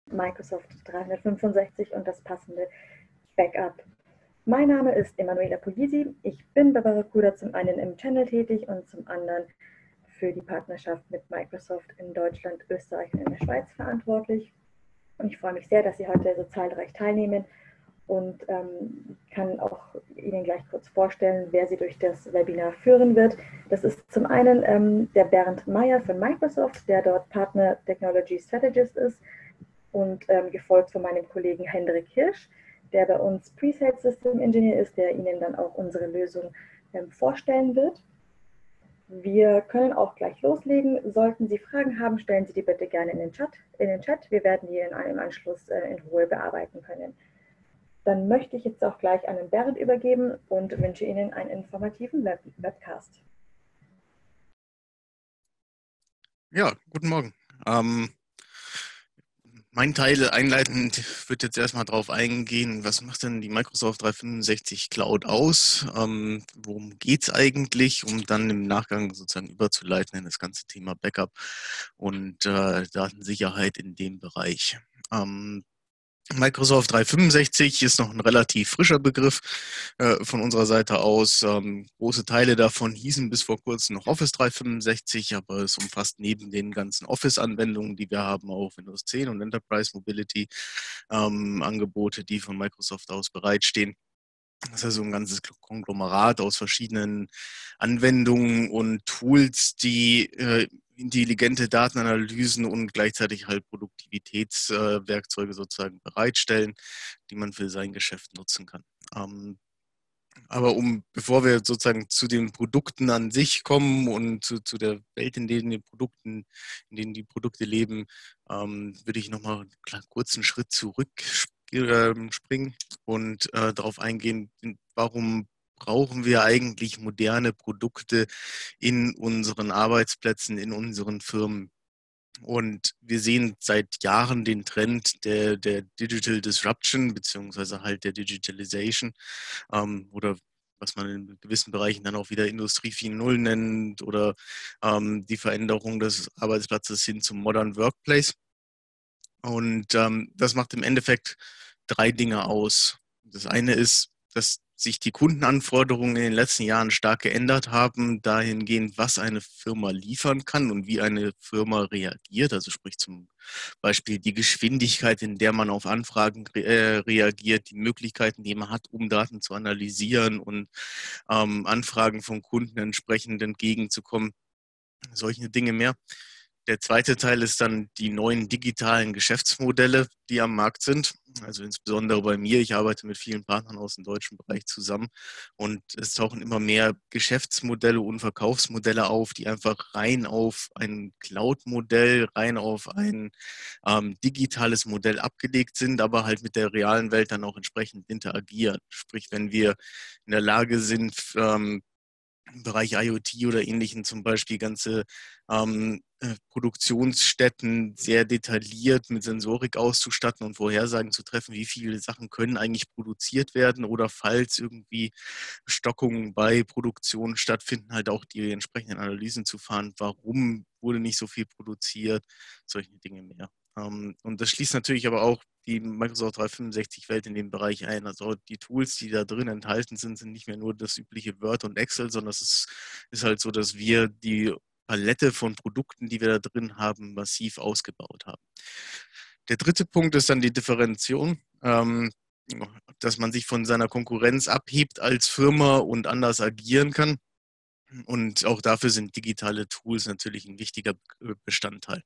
Microsoft 365 und das passende Backup. Mein Name ist Emanuela Polisi. Ich bin bei Barracuda zum einen im Channel tätig und zum anderen für die Partnerschaft mit Microsoft in Deutschland, Österreich und in der Schweiz verantwortlich. Und ich freue mich sehr, dass Sie heute so zahlreich teilnehmen und kann auch Ihnen gleich kurz vorstellen, wer Sie durch das Webinar führen wird. Das ist zum einen der Bernd Meyer von Microsoft, der dort Partner Technology Strategist ist, und gefolgt von meinem Kollegen Hendrik Hirsch, der bei uns Pre-Sales System Engineer ist, der Ihnen dann auch unsere Lösung vorstellen wird. Wir können auch gleich loslegen. Sollten Sie Fragen haben, stellen Sie die bitte gerne in den Chat. Wir werden die in einem Anschluss in Ruhe bearbeiten können. Dann möchte ich jetzt auch gleich an den Bernd übergeben und wünsche Ihnen einen informativen Webcast. Ja, guten Morgen. Mein Teil einleitend wird jetzt erstmal darauf eingehen, was macht denn die Microsoft 365 Cloud aus? Worum geht es eigentlich, um dann im Nachgang sozusagen überzuleiten in das ganze Thema Backup und Datensicherheit in dem Bereich. Microsoft 365 ist noch ein relativ frischer Begriff von unserer Seite aus. Große Teile davon hießen bis vor kurzem noch Office 365, aber es umfasst neben den ganzen Office-Anwendungen, die wir haben, auch Windows 10 und Enterprise Mobility Angebote, die von Microsoft aus bereitstehen. Das ist also ein ganzes Konglomerat aus verschiedenen Anwendungen und Tools, die intelligente Datenanalysen und gleichzeitig halt Produktivitätswerkzeuge sozusagen bereitstellen, die man für sein Geschäft nutzen kann. Aber bevor wir sozusagen zu den Produkten an sich kommen und zu der Welt, in denen die Produkte leben, würde ich nochmal kurz einen Schritt zurückspringen und darauf eingehen, warum brauchen wir eigentlich moderne Produkte in unseren Arbeitsplätzen, in unseren Firmen. Und wir sehen seit Jahren den Trend der Digital Disruption beziehungsweise halt der Digitalization oder was man in gewissen Bereichen dann auch wieder Industrie 4.0 nennt oder die Veränderung des Arbeitsplatzes hin zum Modern Workplace. Und das macht im Endeffekt 3 Dinge aus. Das eine ist, dass sich die Kundenanforderungen in den letzten Jahren stark geändert haben, dahingehend, was eine Firma liefern kann und wie eine Firma reagiert. Also sprich zum Beispiel die Geschwindigkeit, in der man auf Anfragen reagiert, die Möglichkeiten, die man hat, um Daten zu analysieren und Anfragen von Kunden entsprechend entgegenzukommen. Solche Dinge mehr. Der zweite Teil ist dann die neuen digitalen Geschäftsmodelle, die am Markt sind. Also insbesondere bei mir. Ich arbeite mit vielen Partnern aus dem deutschen Bereich zusammen und es tauchen immer mehr Geschäftsmodelle und Verkaufsmodelle auf, die einfach rein auf ein Cloud-Modell, rein auf ein digitales Modell abgelegt sind, aber halt mit der realen Welt dann auch entsprechend interagieren. Sprich, wenn wir in der Lage sind, im Bereich IoT oder Ähnlichem zum Beispiel ganze Produktionsstätten sehr detailliert mit Sensorik auszustatten und Vorhersagen zu treffen, wie viele Sachen können eigentlich produziert werden oder falls irgendwie Stockungen bei Produktion stattfinden, halt auch die entsprechenden Analysen zu fahren, warum wurde nicht so viel produziert, solche Dinge mehr. Und das schließt natürlich aber auch die Microsoft 365-Welt in dem Bereich ein. Also die Tools, die da drin enthalten sind, sind nicht mehr nur das übliche Word und Excel, sondern es ist halt so, dass wir die Palette von Produkten, die wir da drin haben, massiv ausgebaut haben. Der dritte Punkt ist dann die Differenzierung, dass man sich von seiner Konkurrenz abhebt als Firma und anders agieren kann. Und auch dafür sind digitale Tools natürlich ein wichtiger Bestandteil.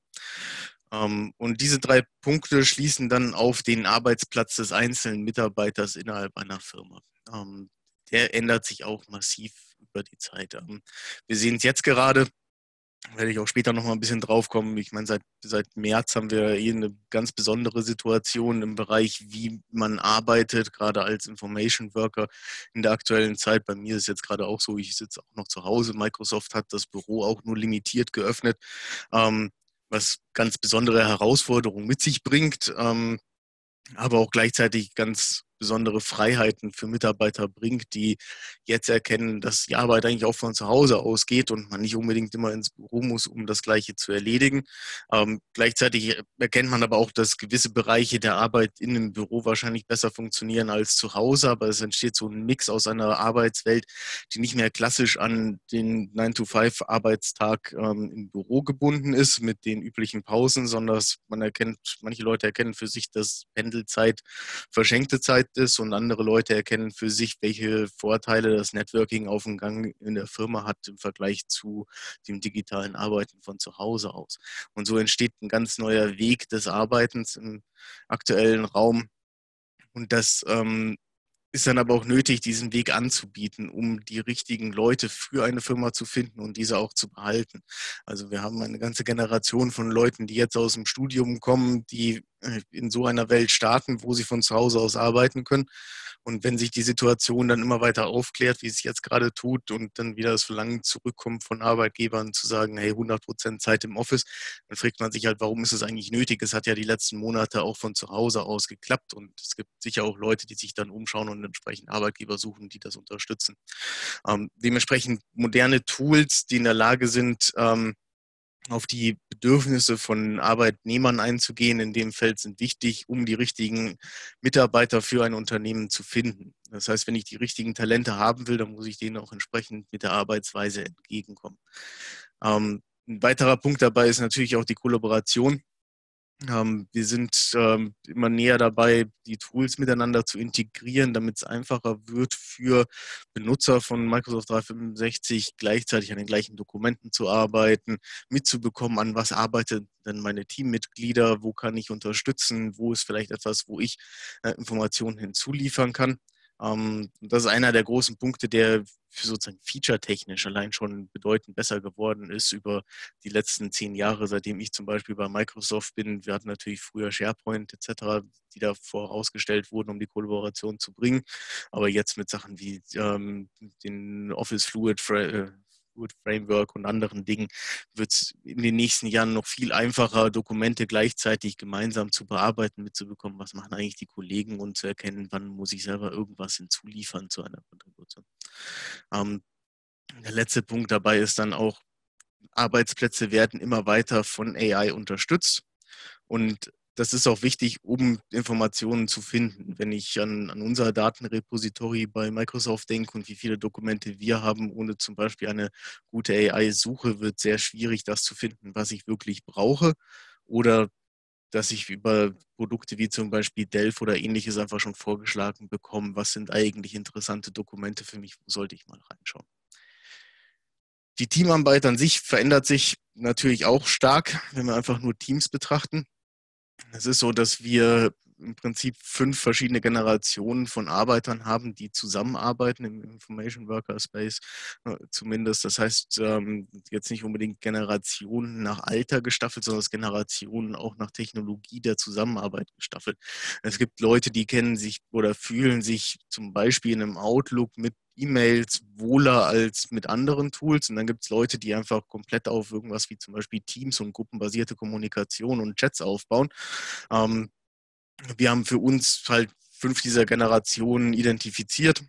Und diese 3 Punkte schließen dann auf den Arbeitsplatz des einzelnen Mitarbeiters innerhalb einer Firma. Der ändert sich auch massiv über die Zeit. Wir sehen es jetzt gerade, werde ich auch später noch mal ein bisschen drauf kommen. Ich meine, seit März haben wir hier eine ganz besondere Situation im Bereich, wie man arbeitet, gerade als Information Worker in der aktuellen Zeit. Bei mir ist es jetzt gerade auch so, ich sitze auch noch zu Hause. Microsoft hat das Büro auch nur limitiert geöffnet, was ganz besondere Herausforderungen mit sich bringt, aber auch gleichzeitig ganz besondere Freiheiten für Mitarbeiter bringt, die jetzt erkennen, dass die Arbeit eigentlich auch von zu Hause ausgeht und man nicht unbedingt immer ins Büro muss, um das Gleiche zu erledigen. Gleichzeitig erkennt man aber auch, dass gewisse Bereiche der Arbeit in einem Büro wahrscheinlich besser funktionieren als zu Hause, aber es entsteht so ein Mix aus einer Arbeitswelt, die nicht mehr klassisch an den 9-to-5-Arbeitstag im Büro gebunden ist mit den üblichen Pausen, sondern manche Leute erkennen für sich, dass Pendelzeit verschenkte Zeit ist und andere Leute erkennen für sich, welche Vorteile das Networking auf dem Gang in der Firma hat im Vergleich zu dem digitalen Arbeiten von zu Hause aus. Und so entsteht ein ganz neuer Weg des Arbeitens im aktuellen Raum. Und das ist dann aber auch nötig, diesen Weg anzubieten, um die richtigen Leute für eine Firma zu finden und diese auch zu behalten. Also wir haben eine ganze Generation von Leuten, die jetzt aus dem Studium kommen, die in so einer Welt starten, wo sie von zu Hause aus arbeiten können. Und wenn sich die Situation dann immer weiter aufklärt, wie es jetzt gerade tut, und dann wieder das Verlangen zurückkommt von Arbeitgebern zu sagen, hey, 100% Zeit im Office, dann fragt man sich halt, warum ist es eigentlich nötig? Es hat ja die letzten Monate auch von zu Hause aus geklappt und es gibt sicher auch Leute, die sich dann umschauen und entsprechend Arbeitgeber suchen, die das unterstützen. Dementsprechend moderne Tools, die in der Lage sind, auf die Bedürfnisse von Arbeitnehmern einzugehen, in dem Feld sind wichtig, um die richtigen Mitarbeiter für ein Unternehmen zu finden. Das heißt, wenn ich die richtigen Talente haben will, dann muss ich denen auch entsprechend mit der Arbeitsweise entgegenkommen. Ein weiterer Punkt dabei ist natürlich auch die Kollaboration. Wir sind immer näher dabei, die Tools miteinander zu integrieren, damit es einfacher wird für Benutzer von Microsoft 365 gleichzeitig an den gleichen Dokumenten zu arbeiten, mitzubekommen, an was arbeiten denn meine Teammitglieder, wo kann ich unterstützen, wo ist vielleicht etwas, wo ich Informationen hinzuliefern kann. Das ist einer der großen Punkte, der für sozusagen featuretechnisch allein schon bedeutend besser geworden ist über die letzten 10 Jahre, seitdem ich zum Beispiel bei Microsoft bin. Wir hatten natürlich früher SharePoint etc., die da vorausgestellt wurden, um die Kollaboration zu bringen. Aber jetzt mit Sachen wie den Office Fluid Framework und anderen Dingen wird es in den nächsten Jahren noch viel einfacher, Dokumente gleichzeitig gemeinsam zu bearbeiten, mitzubekommen, was machen eigentlich die Kollegen und zu erkennen, wann muss ich selber irgendwas hinzuliefern zu einer Kontribution. Der letzte Punkt dabei ist dann auch, Arbeitsplätze werden immer weiter von AI unterstützt und das ist auch wichtig, um Informationen zu finden. Wenn ich an unser Datenrepository bei Microsoft denke und wie viele Dokumente wir haben, ohne zum Beispiel eine gute AI-Suche, wird sehr schwierig, das zu finden, was ich wirklich brauche oder dass ich über Produkte wie zum Beispiel Delph oder ähnliches einfach schon vorgeschlagen bekomme, was sind eigentlich interessante Dokumente für mich, wo sollte ich mal reinschauen. Die Teamarbeit an sich verändert sich natürlich auch stark, wenn wir einfach nur Teams betrachten. Es ist so, dass wir im Prinzip 5 verschiedene Generationen von Arbeitern haben, die zusammenarbeiten im Information Worker Space zumindest. Das heißt, jetzt nicht unbedingt Generationen nach Alter gestaffelt, sondern Generationen auch nach Technologie der Zusammenarbeit gestaffelt. Es gibt Leute, die kennen sich oder fühlen sich zum Beispiel in einem Outlook mit E-Mails wohler als mit anderen Tools. Und dann gibt es Leute, die einfach komplett auf irgendwas wie zum Beispiel Teams und gruppenbasierte Kommunikation und Chats aufbauen. Wir haben für uns halt 5 dieser Generationen identifiziert,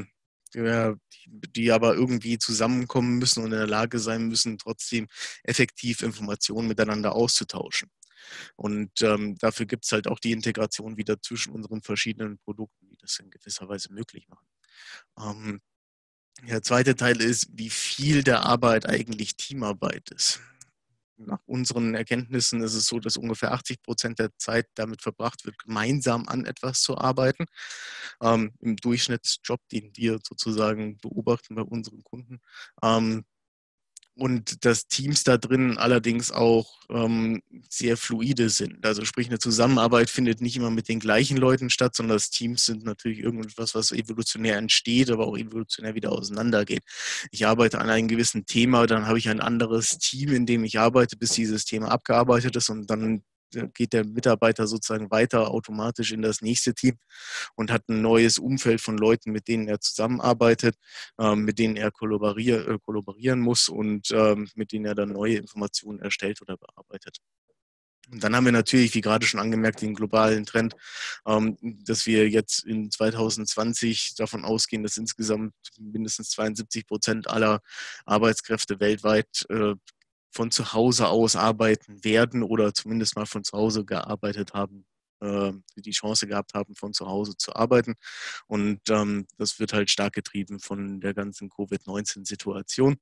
die aber irgendwie zusammenkommen müssen und in der Lage sein müssen, trotzdem effektiv Informationen miteinander auszutauschen. Und dafür gibt es halt auch die Integration wieder zwischen unseren verschiedenen Produkten, die das in gewisser Weise möglich machen. Der zweite Teil ist, wie viel der Arbeit eigentlich Teamarbeit ist. Nach unseren Erkenntnissen ist es so, dass ungefähr 80% der Zeit damit verbracht wird, gemeinsam an etwas zu arbeiten. Im Durchschnittsjob, den wir sozusagen beobachten bei unseren Kunden. Und dass Teams da drin allerdings auch sehr fluide sind. Also sprich, eine Zusammenarbeit findet nicht immer mit den gleichen Leuten statt, sondern das Teams sind natürlich irgendwas, was evolutionär entsteht, aber auch evolutionär wieder auseinandergeht. Ich arbeite an einem gewissen Thema, dann habe ich ein anderes Team, in dem ich arbeite, bis dieses Thema abgearbeitet ist und dann geht der Mitarbeiter sozusagen weiter automatisch in das nächste Team und hat ein neues Umfeld von Leuten, mit denen er zusammenarbeitet, mit denen er kollaborieren muss und mit denen er dann neue Informationen erstellt oder bearbeitet. Und dann haben wir natürlich, wie gerade schon angemerkt, den globalen Trend, dass wir jetzt in 2020 davon ausgehen, dass insgesamt mindestens 72% aller Arbeitskräfte weltweit von zu Hause aus arbeiten werden oder zumindest mal von zu Hause gearbeitet haben, die Chance gehabt haben, von zu Hause zu arbeiten. Und das wird halt stark getrieben von der ganzen Covid-19-Situation.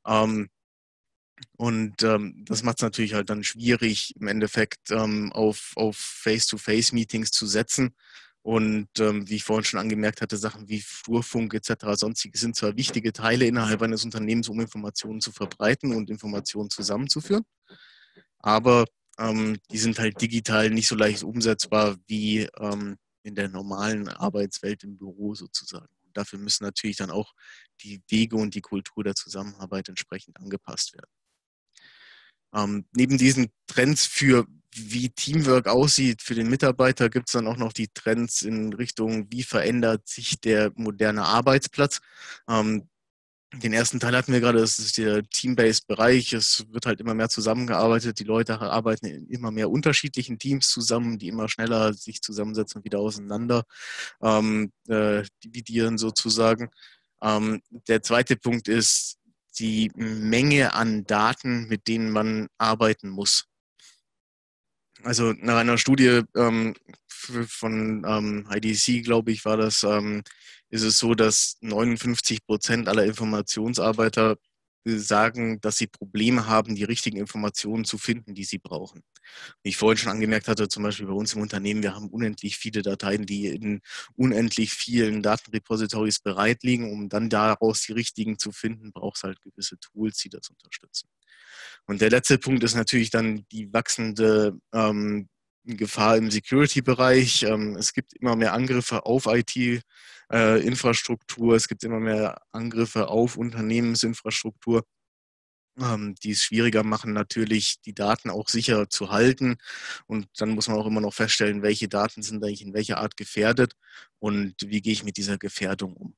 Und das macht es natürlich halt dann schwierig, im Endeffekt auf Face-to-Face-Meetings zu setzen. Und wie ich vorhin schon angemerkt hatte, Sachen wie Flurfunk etc. sonstige sind zwar wichtige Teile innerhalb eines Unternehmens, um Informationen zu verbreiten und Informationen zusammenzuführen, aber die sind halt digital nicht so leicht umsetzbar wie in der normalen Arbeitswelt im Büro sozusagen. Und dafür müssen natürlich dann auch die Wege und die Kultur der Zusammenarbeit entsprechend angepasst werden. Neben diesen Trends für wie Teamwork aussieht für den Mitarbeiter, gibt es dann auch noch die Trends in Richtung, wie verändert sich der moderne Arbeitsplatz. Den ersten Teil hatten wir gerade, das ist der Team-Based-Bereich. Es wird halt immer mehr zusammengearbeitet. Die Leute arbeiten in immer mehr unterschiedlichen Teams zusammen, die immer schneller sich zusammensetzen und wieder auseinander dividieren sozusagen. Der zweite Punkt ist die Menge an Daten, mit denen man arbeiten muss. Also nach einer Studie von IDC, glaube ich, war das, ist es so, dass 59% aller Informationsarbeiter sagen, dass sie Probleme haben, die richtigen Informationen zu finden, die sie brauchen. Wie ich vorhin schon angemerkt hatte, zum Beispiel bei uns im Unternehmen, wir haben unendlich viele Dateien, die in unendlich vielen Datenrepositories bereit liegen. Um dann daraus die richtigen zu finden, braucht es halt gewisse Tools, die das unterstützen. Und der letzte Punkt ist natürlich dann die wachsende Gefahr im Security-Bereich. Es gibt immer mehr Angriffe auf IT-Infrastruktur, es gibt immer mehr Angriffe auf Unternehmensinfrastruktur, die es schwieriger machen, natürlich die Daten auch sicher zu halten. Und dann muss man auch immer noch feststellen, welche Daten sind eigentlich in welcher Art gefährdet und wie gehe ich mit dieser Gefährdung um.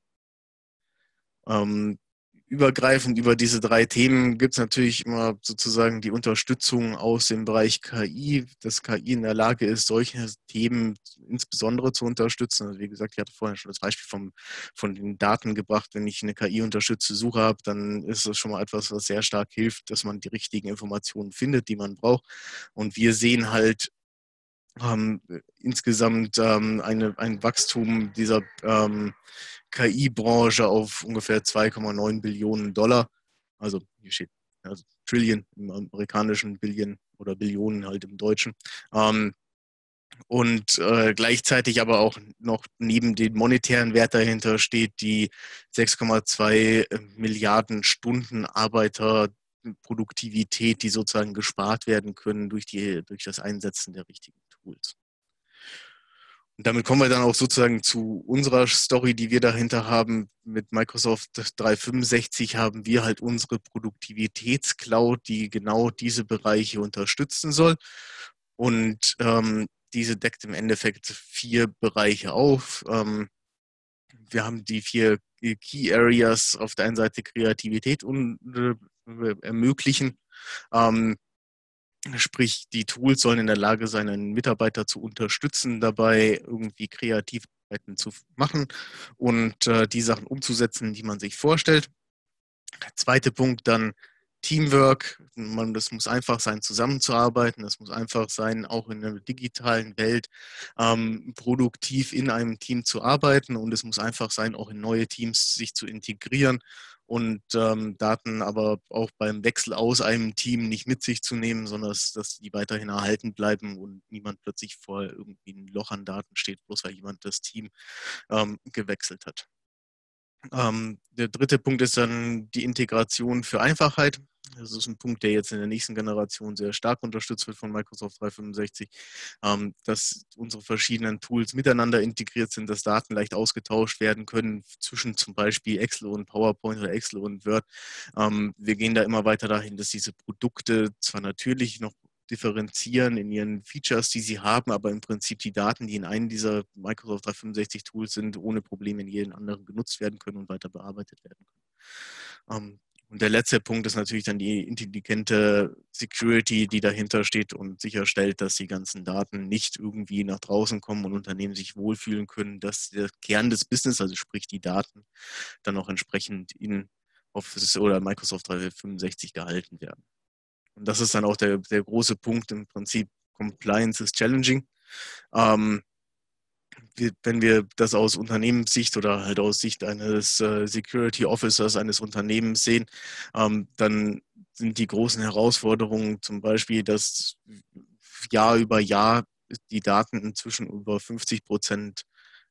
Übergreifend über diese drei Themen gibt es natürlich immer sozusagen die Unterstützung aus dem Bereich KI, dass KI in der Lage ist, solche Themen insbesondere zu unterstützen. Also wie gesagt, ich hatte vorhin schon das Beispiel von den Daten gebracht. Wenn ich eine KI-unterstützte Suche habe, dann ist das schon mal etwas, was sehr stark hilft, dass man die richtigen Informationen findet, die man braucht. Und wir sehen halt insgesamt ein Wachstum dieser KI-Branche auf ungefähr 2,9 Billionen Dollar. Also hier steht also Trillion im amerikanischen, Billion oder Billionen halt im Deutschen. Und gleichzeitig aber auch noch neben dem monetären Wert dahinter steht die 6,2 Milliarden Stunden Arbeiterproduktivität, die sozusagen gespart werden können durch das Einsetzen der richtigen Tools. Und damit kommen wir dann auch sozusagen zu unserer Story, die wir dahinter haben. Mit Microsoft 365 haben wir halt unsere Produktivitätscloud, die genau diese Bereiche unterstützen soll. Und diese deckt im Endeffekt 4 Bereiche auf. Wir haben die 4 Key Areas, auf der einen Seite Kreativität ermöglichen. Sprich, die Tools sollen in der Lage sein, einen Mitarbeiter zu unterstützen, dabei irgendwie Kreativkeiten zu machen und die Sachen umzusetzen, die man sich vorstellt. Der zweite Punkt dann Teamwork. Das muss einfach sein, zusammenzuarbeiten. Das muss einfach sein, auch in der digitalen Welt produktiv in einem Team zu arbeiten. Und es muss einfach sein, auch in neue Teams sich zu integrieren und Daten aber auch beim Wechsel aus einem Team nicht mit sich zu nehmen, sondern dass die weiterhin erhalten bleiben und niemand plötzlich vor irgendwie ein Loch an Daten steht, bloß weil jemand das Team gewechselt hat. Der dritte Punkt ist dann die Integration für Einfachheit. Das ist ein Punkt, der jetzt in der nächsten Generation sehr stark unterstützt wird von Microsoft 365, dass unsere verschiedenen Tools miteinander integriert sind, dass Daten leicht ausgetauscht werden können zwischen zum Beispiel Excel und PowerPoint oder Excel und Word. Wir gehen da immer weiter dahin, dass diese Produkte zwar natürlich noch differenzieren in ihren Features, die sie haben, aber im Prinzip die Daten, die in einem dieser Microsoft 365 Tools sind, ohne Probleme in jedem anderen genutzt werden können und weiter bearbeitet werden können. Und der letzte Punkt ist natürlich dann die intelligente Security, die dahinter steht und sicherstellt, dass die ganzen Daten nicht irgendwie nach draußen kommen und Unternehmen sich wohlfühlen können, dass der Kern des Business, also sprich die Daten, dann auch entsprechend in Office oder Microsoft 365 gehalten werden. Und das ist dann auch der große Punkt im Prinzip. Compliance is challenging. Wenn wir das aus Unternehmenssicht oder halt aus Sicht eines Security Officers eines Unternehmens sehen, dann sind die großen Herausforderungen zum Beispiel, dass Jahr über Jahr die Daten inzwischen über 50%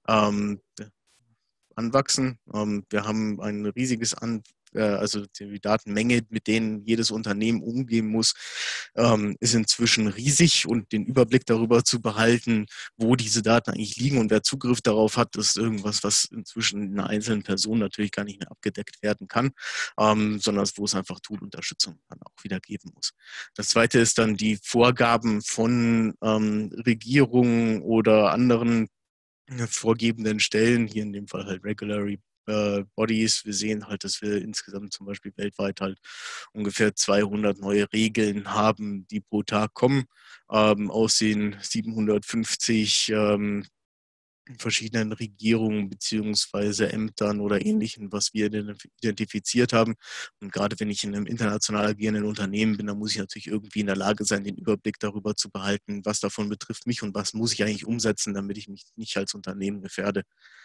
anwachsen. Wir haben ein riesiges also die Datenmenge, mit denen jedes Unternehmen umgehen muss, ist inzwischen riesig und den Überblick darüber zu behalten, wo diese Daten eigentlich liegen und wer Zugriff darauf hat, ist irgendwas, was inzwischen in einer einzelnen Person natürlich gar nicht mehr abgedeckt werden kann, sondern wo es einfach Toolunterstützung dann auch wieder geben muss. Das Zweite ist dann die Vorgaben von Regierungen oder anderen vorgebenden Stellen, hier in dem Fall halt Regulatory Bodies. Wir sehen halt, dass wir insgesamt zum Beispiel weltweit halt ungefähr 200 neue Regeln haben, die pro Tag kommen, aus den 750 verschiedenen Regierungen beziehungsweise Ämtern oder Ähnlichem, was wir identifiziert haben. Und gerade wenn ich in einem international agierenden Unternehmen bin, dann muss ich natürlich irgendwie in der Lage sein, den Überblick darüber zu behalten, was davon betrifft mich und was muss ich eigentlich umsetzen, damit ich mich nicht als Unternehmen gefährde.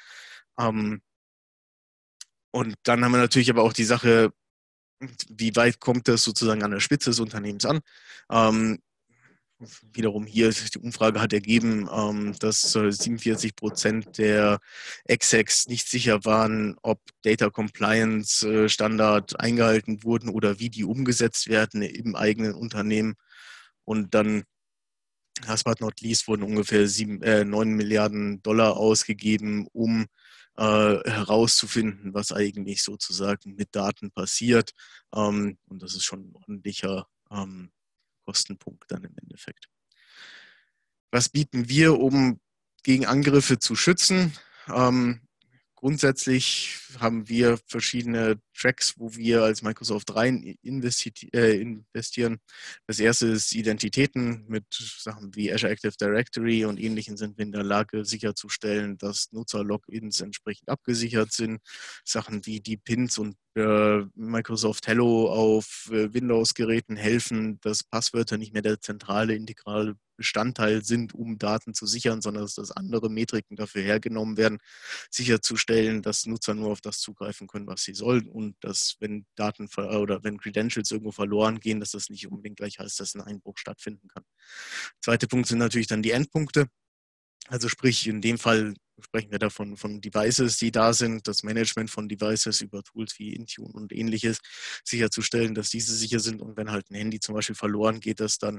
Und dann haben wir natürlich aber auch die Sache, wie weit kommt das sozusagen an der Spitze des Unternehmens an? Wiederum hier, die Umfrage hat ergeben, dass 47% der Execs nicht sicher waren, ob Data Compliance Standard eingehalten wurden oder wie die umgesetzt werden im eigenen Unternehmen. Und dann, last but not least, wurden ungefähr 9 Milliarden Dollar ausgegeben, um herauszufinden, was eigentlich sozusagen mit Daten passiert. Und das ist schon ein ordentlicher Kostenpunkt dann im Endeffekt. Was bieten wir, um gegen Angriffe zu schützen? Grundsätzlich haben wir verschiedene Tracks, wo wir als Microsoft rein investieren. Das erste ist Identitäten. Mit Sachen wie Azure Active Directory und Ähnlichem sind wir in der Lage, sicherzustellen, dass Nutzer-Logins entsprechend abgesichert sind. Sachen wie die Pins und Microsoft Hello auf Windows-Geräten helfen, dass Passwörter nicht mehr der zentrale, integrale Bestandteil sind, um Daten zu sichern, sondern dass andere Metriken dafür hergenommen werden, sicherzustellen, dass Nutzer nur auf das zugreifen können, was sie sollen und dass, wenn Daten oder wenn Credentials irgendwo verloren gehen, dass das nicht unbedingt gleich heißt, dass ein Einbruch stattfinden kann. Zweiter Punkt sind natürlich dann die Endpunkte. Also sprich, in dem Fall sprechen wir davon von Devices, die da sind, das Management von Devices über Tools wie Intune und ähnliches, sicherzustellen, dass diese sicher sind und wenn halt ein Handy zum Beispiel verloren geht, dass dann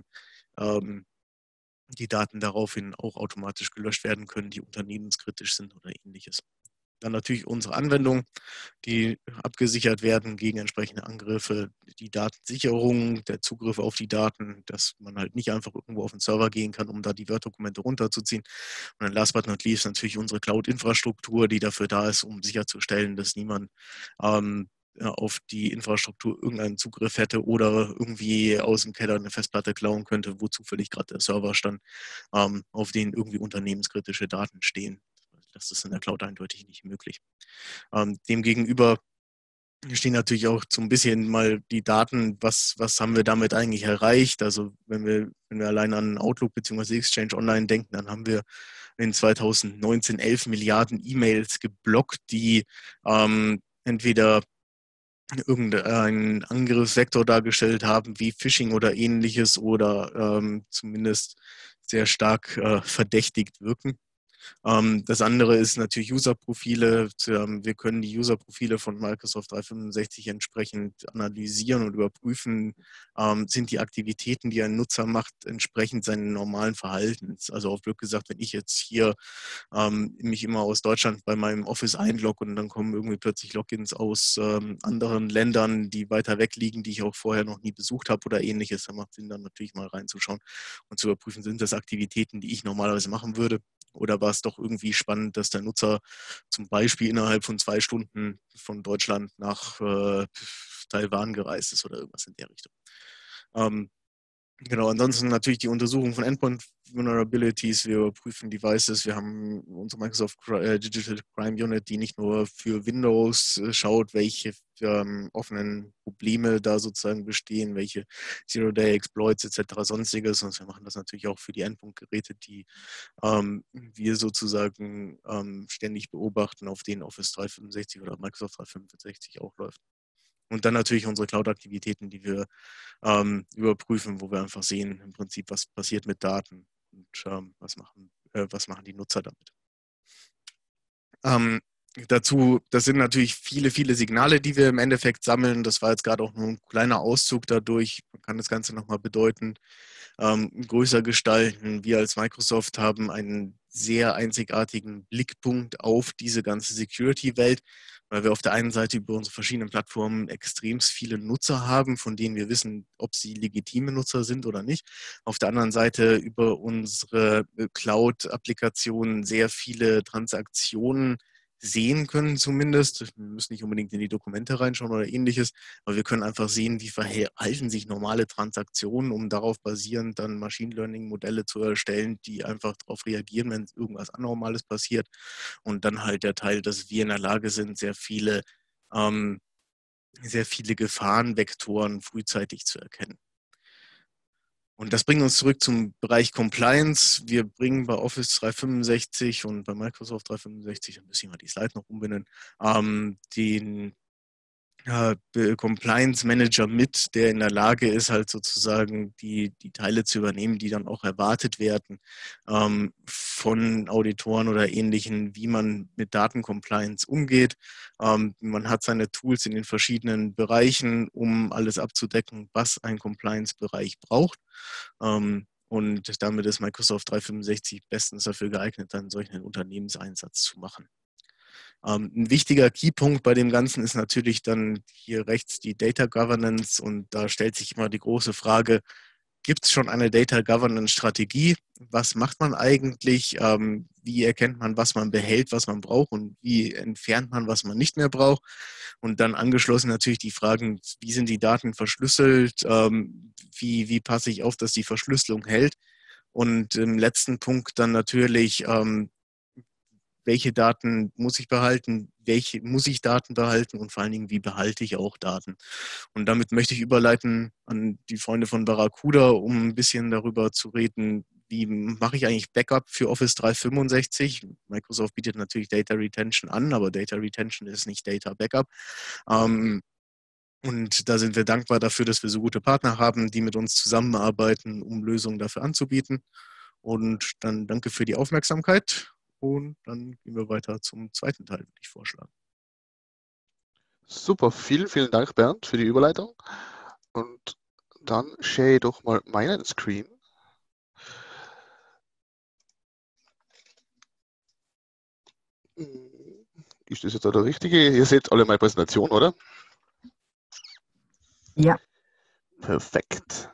die Daten daraufhin auch automatisch gelöscht werden können, die unternehmenskritisch sind oder ähnliches. Dann natürlich unsere Anwendungen, die abgesichert werden gegen entsprechende Angriffe, die Datensicherung, der Zugriff auf die Daten, dass man halt nicht einfach irgendwo auf den Server gehen kann, um da die Word-Dokumente runterzuziehen. Und dann last but not least natürlich unsere Cloud-Infrastruktur, die dafür da ist, um sicherzustellen, dass niemand auf die Infrastruktur irgendeinen Zugriff hätte oder irgendwie aus dem Keller eine Festplatte klauen könnte, wo zufällig gerade der Server stand, auf den irgendwie unternehmenskritische Daten stehen. Das ist in der Cloud eindeutig nicht möglich. Demgegenüber stehen natürlich auch so ein bisschen mal die Daten, was haben wir damit eigentlich erreicht. Also wenn wir allein an Outlook bzw. Exchange Online denken, dann haben wir in 2019 11 Milliarden E-Mails geblockt, die entweder irgendeinen Angriffsvektor dargestellt haben, wie Phishing oder ähnliches oder zumindest sehr stark verdächtigt wirken. Das andere ist natürlich User-Profile. Wir können die User-Profile von Microsoft 365 entsprechend analysieren und überprüfen, sind die Aktivitäten, die ein Nutzer macht, entsprechend seinen normalen Verhaltens. Also auf Glück gesagt, wenn ich jetzt hier mich immer aus Deutschland bei meinem Office einlogge und dann kommen irgendwie plötzlich Logins aus anderen Ländern, die weiter weg liegen, die ich auch vorher noch nie besucht habe oder ähnliches, dann macht es Sinn, dann natürlich mal reinzuschauen und zu überprüfen, sind das Aktivitäten, die ich normalerweise machen würde. Oder war es doch irgendwie spannend, dass der Nutzer zum Beispiel innerhalb von 2 Stunden von Deutschland nach Taiwan gereist ist oder irgendwas in der Richtung? Genau, ansonsten natürlich die Untersuchung von Endpoint Vulnerabilities. Wir überprüfen Devices. Wir haben unsere Microsoft Digital Crime Unit, die nicht nur für Windows schaut, welche offenen Probleme da sozusagen bestehen, welche Zero-Day-Exploits etc. sonstiges, sondern wir machen das natürlich auch für die Endpunktgeräte, die wir sozusagen ständig beobachten, auf denen Office 365 oder Microsoft 365 auch läuft. Und dann natürlich unsere Cloud-Aktivitäten, die wir überprüfen, wo wir einfach sehen, im Prinzip, was passiert mit Daten und was machen die Nutzer damit. Das sind natürlich viele, viele Signale, die wir im Endeffekt sammeln. Das war jetzt gerade auch nur ein kleiner Auszug dadurch. Man kann das Ganze nochmal bedeuten, größer gestalten. Wir als Microsoft haben einen sehr einzigartigen Blickpunkt auf diese ganze Security-Welt, weil wir auf der einen Seite über unsere verschiedenen Plattformen extrem viele Nutzer haben, von denen wir wissen, ob sie legitime Nutzer sind oder nicht. Auf der anderen Seite über unsere Cloud-Applikationen sehr viele Transaktionen sehen können zumindest. Wir müssen nicht unbedingt in die Dokumente reinschauen oder ähnliches, aber wir können einfach sehen, wie verhalten sich normale Transaktionen, um darauf basierend dann Machine Learning Modelle zu erstellen, die einfach darauf reagieren, wenn irgendwas Anormales passiert. Und dann halt der Teil, dass wir in der Lage sind, sehr viele Gefahrenvektoren frühzeitig zu erkennen. Und das bringt uns zurück zum Bereich Compliance. Wir bringen bei Office 365 und bei Microsoft 365, dann müssen wir die Slide noch umbenennen, den Compliance Manager mit, der in der Lage ist, halt sozusagen die Teile zu übernehmen, die dann auch erwartet werden von Auditoren oder Ähnlichen, wie man mit Datencompliance umgeht. Man hat seine Tools in den verschiedenen Bereichen, um alles abzudecken, was ein Compliance-Bereich braucht. Und damit ist Microsoft 365 bestens dafür geeignet, einen solchen Unternehmenseinsatz zu machen. Ein wichtiger Keypunkt bei dem Ganzen ist natürlich dann hier rechts die Data Governance, und da stellt sich immer die große Frage, gibt es schon eine Data Governance Strategie? Was macht man eigentlich? Wie erkennt man, was man behält, was man braucht, und wie entfernt man, was man nicht mehr braucht? Und dann angeschlossen natürlich die Fragen, wie sind die Daten verschlüsselt? Wie passe ich auf, dass die Verschlüsselung hält? Und im letzten Punkt dann natürlich, welche Daten muss ich behalten, welche muss ich Daten behalten und vor allen Dingen, wie behalte ich auch Daten. Und damit möchte ich überleiten an die Freunde von Barracuda, um ein bisschen darüber zu reden, wie mache ich eigentlich Backup für Office 365. Microsoft bietet natürlich Data Retention an, aber Data Retention ist nicht Data Backup. Und da sind wir dankbar dafür, dass wir so gute Partner haben, die mit uns zusammenarbeiten, um Lösungen dafür anzubieten. Und dann danke für die Aufmerksamkeit. Und dann gehen wir weiter zum zweiten Teil, würde ich vorschlagen. Super, vielen, vielen Dank, Bernd, für die Überleitung. Und dann share ich doch mal meinen Screen. Ist das jetzt auch der richtige? Ihr seht alle meine Präsentation, oder? Ja. Perfekt.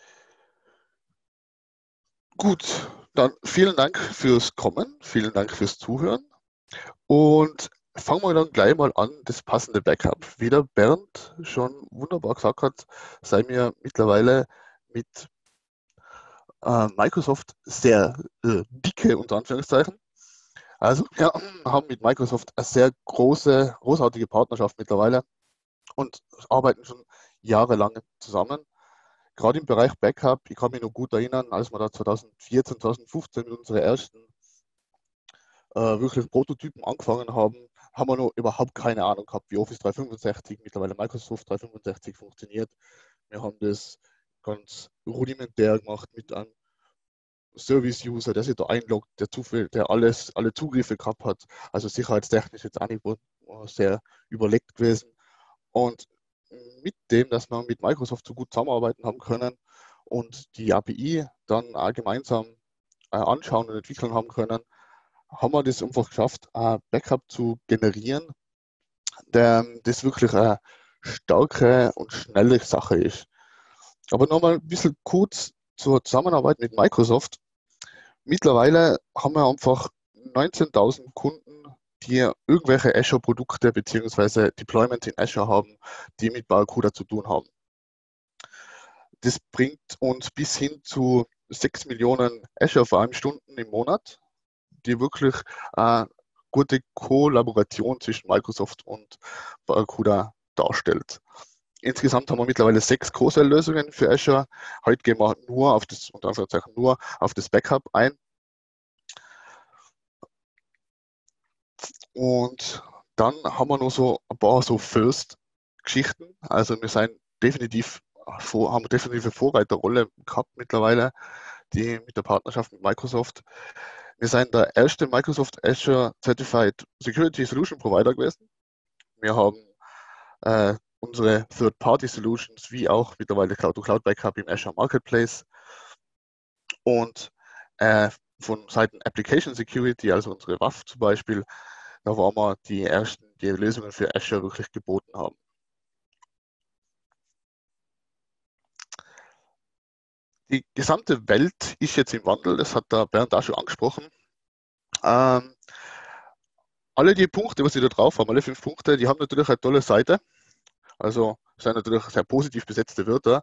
Gut, dann vielen Dank fürs Kommen, vielen Dank fürs Zuhören, und fangen wir dann gleich mal an, das passende Backup. Wie der Bernd schon wunderbar gesagt hat, sei mir mittlerweile mit Microsoft sehr dicke, unter Anführungszeichen. Also wir haben mit Microsoft eine sehr großartige Partnerschaft mittlerweile und arbeiten schon jahrelang zusammen. Gerade im Bereich Backup, ich kann mich noch gut erinnern, als wir da 2014, 2015 mit unseren ersten wirklich Prototypen angefangen haben, haben wir noch überhaupt keine Ahnung gehabt, wie Office 365, mittlerweile Microsoft 365 funktioniert. Wir haben das ganz rudimentär gemacht mit einem Service-User, der sich da einloggt, der alle Zugriffe gehabt hat, also sicherheitstechnisch jetzt auch nicht sehr überlegt gewesen. Und mit dem, dass wir mit Microsoft so gut zusammenarbeiten haben können und die API dann auch gemeinsam anschauen und entwickeln haben können, haben wir das einfach geschafft, ein Backup zu generieren, das wirklich eine starke und schnelle Sache ist. Aber nochmal ein bisschen kurz zur Zusammenarbeit mit Microsoft. Mittlerweile haben wir einfach 19.000 Kunden, die irgendwelche Azure-Produkte bzw. Deployment in Azure haben, die mit Barracuda zu tun haben. Das bringt uns bis hin zu 6 Millionen Azure-VM-Stunden im Monat, die wirklich gute Kollaboration zwischen Microsoft und Barracuda darstellt. Insgesamt haben wir mittlerweile 6 Co-Sell-Lösungen für Azure. Heute gehen wir nur auf das Backup ein. Und dann haben wir noch so ein paar so First-Geschichten. Also wir sind haben definitiv eine Vorreiterrolle gehabt mittlerweile, die mit der Partnerschaft mit Microsoft. Wir sind der erste Microsoft Azure Certified Security Solution Provider gewesen. Wir haben unsere Third-Party-Solutions wie auch mittlerweile Cloud-to-Cloud-Backup im Azure Marketplace und von Seiten Application Security, also unsere WAF zum Beispiel, da waren wir die ersten, die Lösungen für Azure wirklich geboten haben. Die gesamte Welt ist jetzt im Wandel, das hat der Bernd auch schon angesprochen. Alle die Punkte, was Sie da drauf haben, alle 5 Punkte, die haben natürlich eine tolle Seite. Also sind natürlich sehr positiv besetzte Wörter.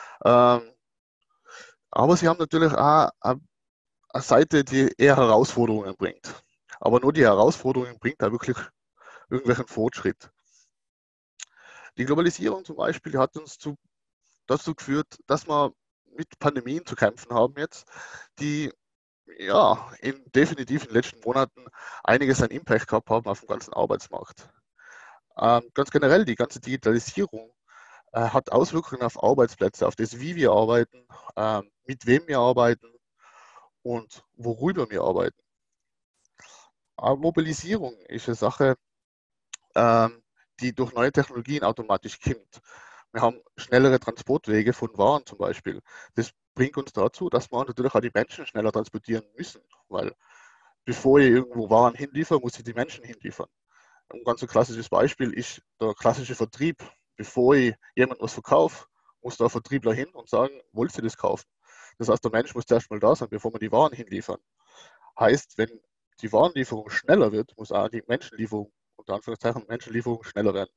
Aber sie haben natürlich auch eine Seite, die eher Herausforderungen bringt. Aber nur die Herausforderungen bringt da wirklich irgendwelchen Fortschritt. Die Globalisierung zum Beispiel hat uns dazu geführt, dass wir mit Pandemien zu kämpfen haben jetzt, die ja definitiv in den letzten Monaten einiges an Impact gehabt haben auf dem ganzen Arbeitsmarkt. Ganz generell, die ganze Digitalisierung hat Auswirkungen auf Arbeitsplätze, auf das, wie wir arbeiten, mit wem wir arbeiten und worüber wir arbeiten. Mobilisierung ist eine Sache, die durch neue Technologien automatisch kommt. Wir haben schnellere Transportwege von Waren zum Beispiel. Das bringt uns dazu, dass wir natürlich auch die Menschen schneller transportieren müssen, weil bevor ich irgendwo Waren hinliefere, muss ich die Menschen hinliefern. Ein ganz klassisches Beispiel ist der klassische Vertrieb. Bevor ich jemandem was verkaufe, muss der Vertriebler hin und sagen, wollt ihr das kaufen? Das heißt, der Mensch muss zuerst mal da sein, bevor wir die Waren hinliefern. Heißt, wenn die Warenlieferung schneller wird, muss auch die Menschenlieferung, unter Anführungszeichen, Menschenlieferung schneller werden.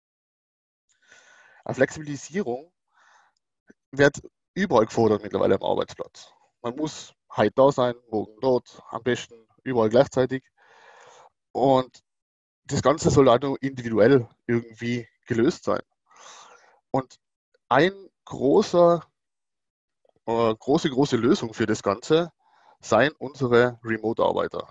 Eine Flexibilisierung wird überall gefordert mittlerweile am Arbeitsplatz. Man muss heute da sein, morgen dort, am besten überall gleichzeitig. Und das Ganze soll auch nur individuell irgendwie gelöst sein. Und ein große Lösung für das Ganze seien unsere Remote-Arbeiter.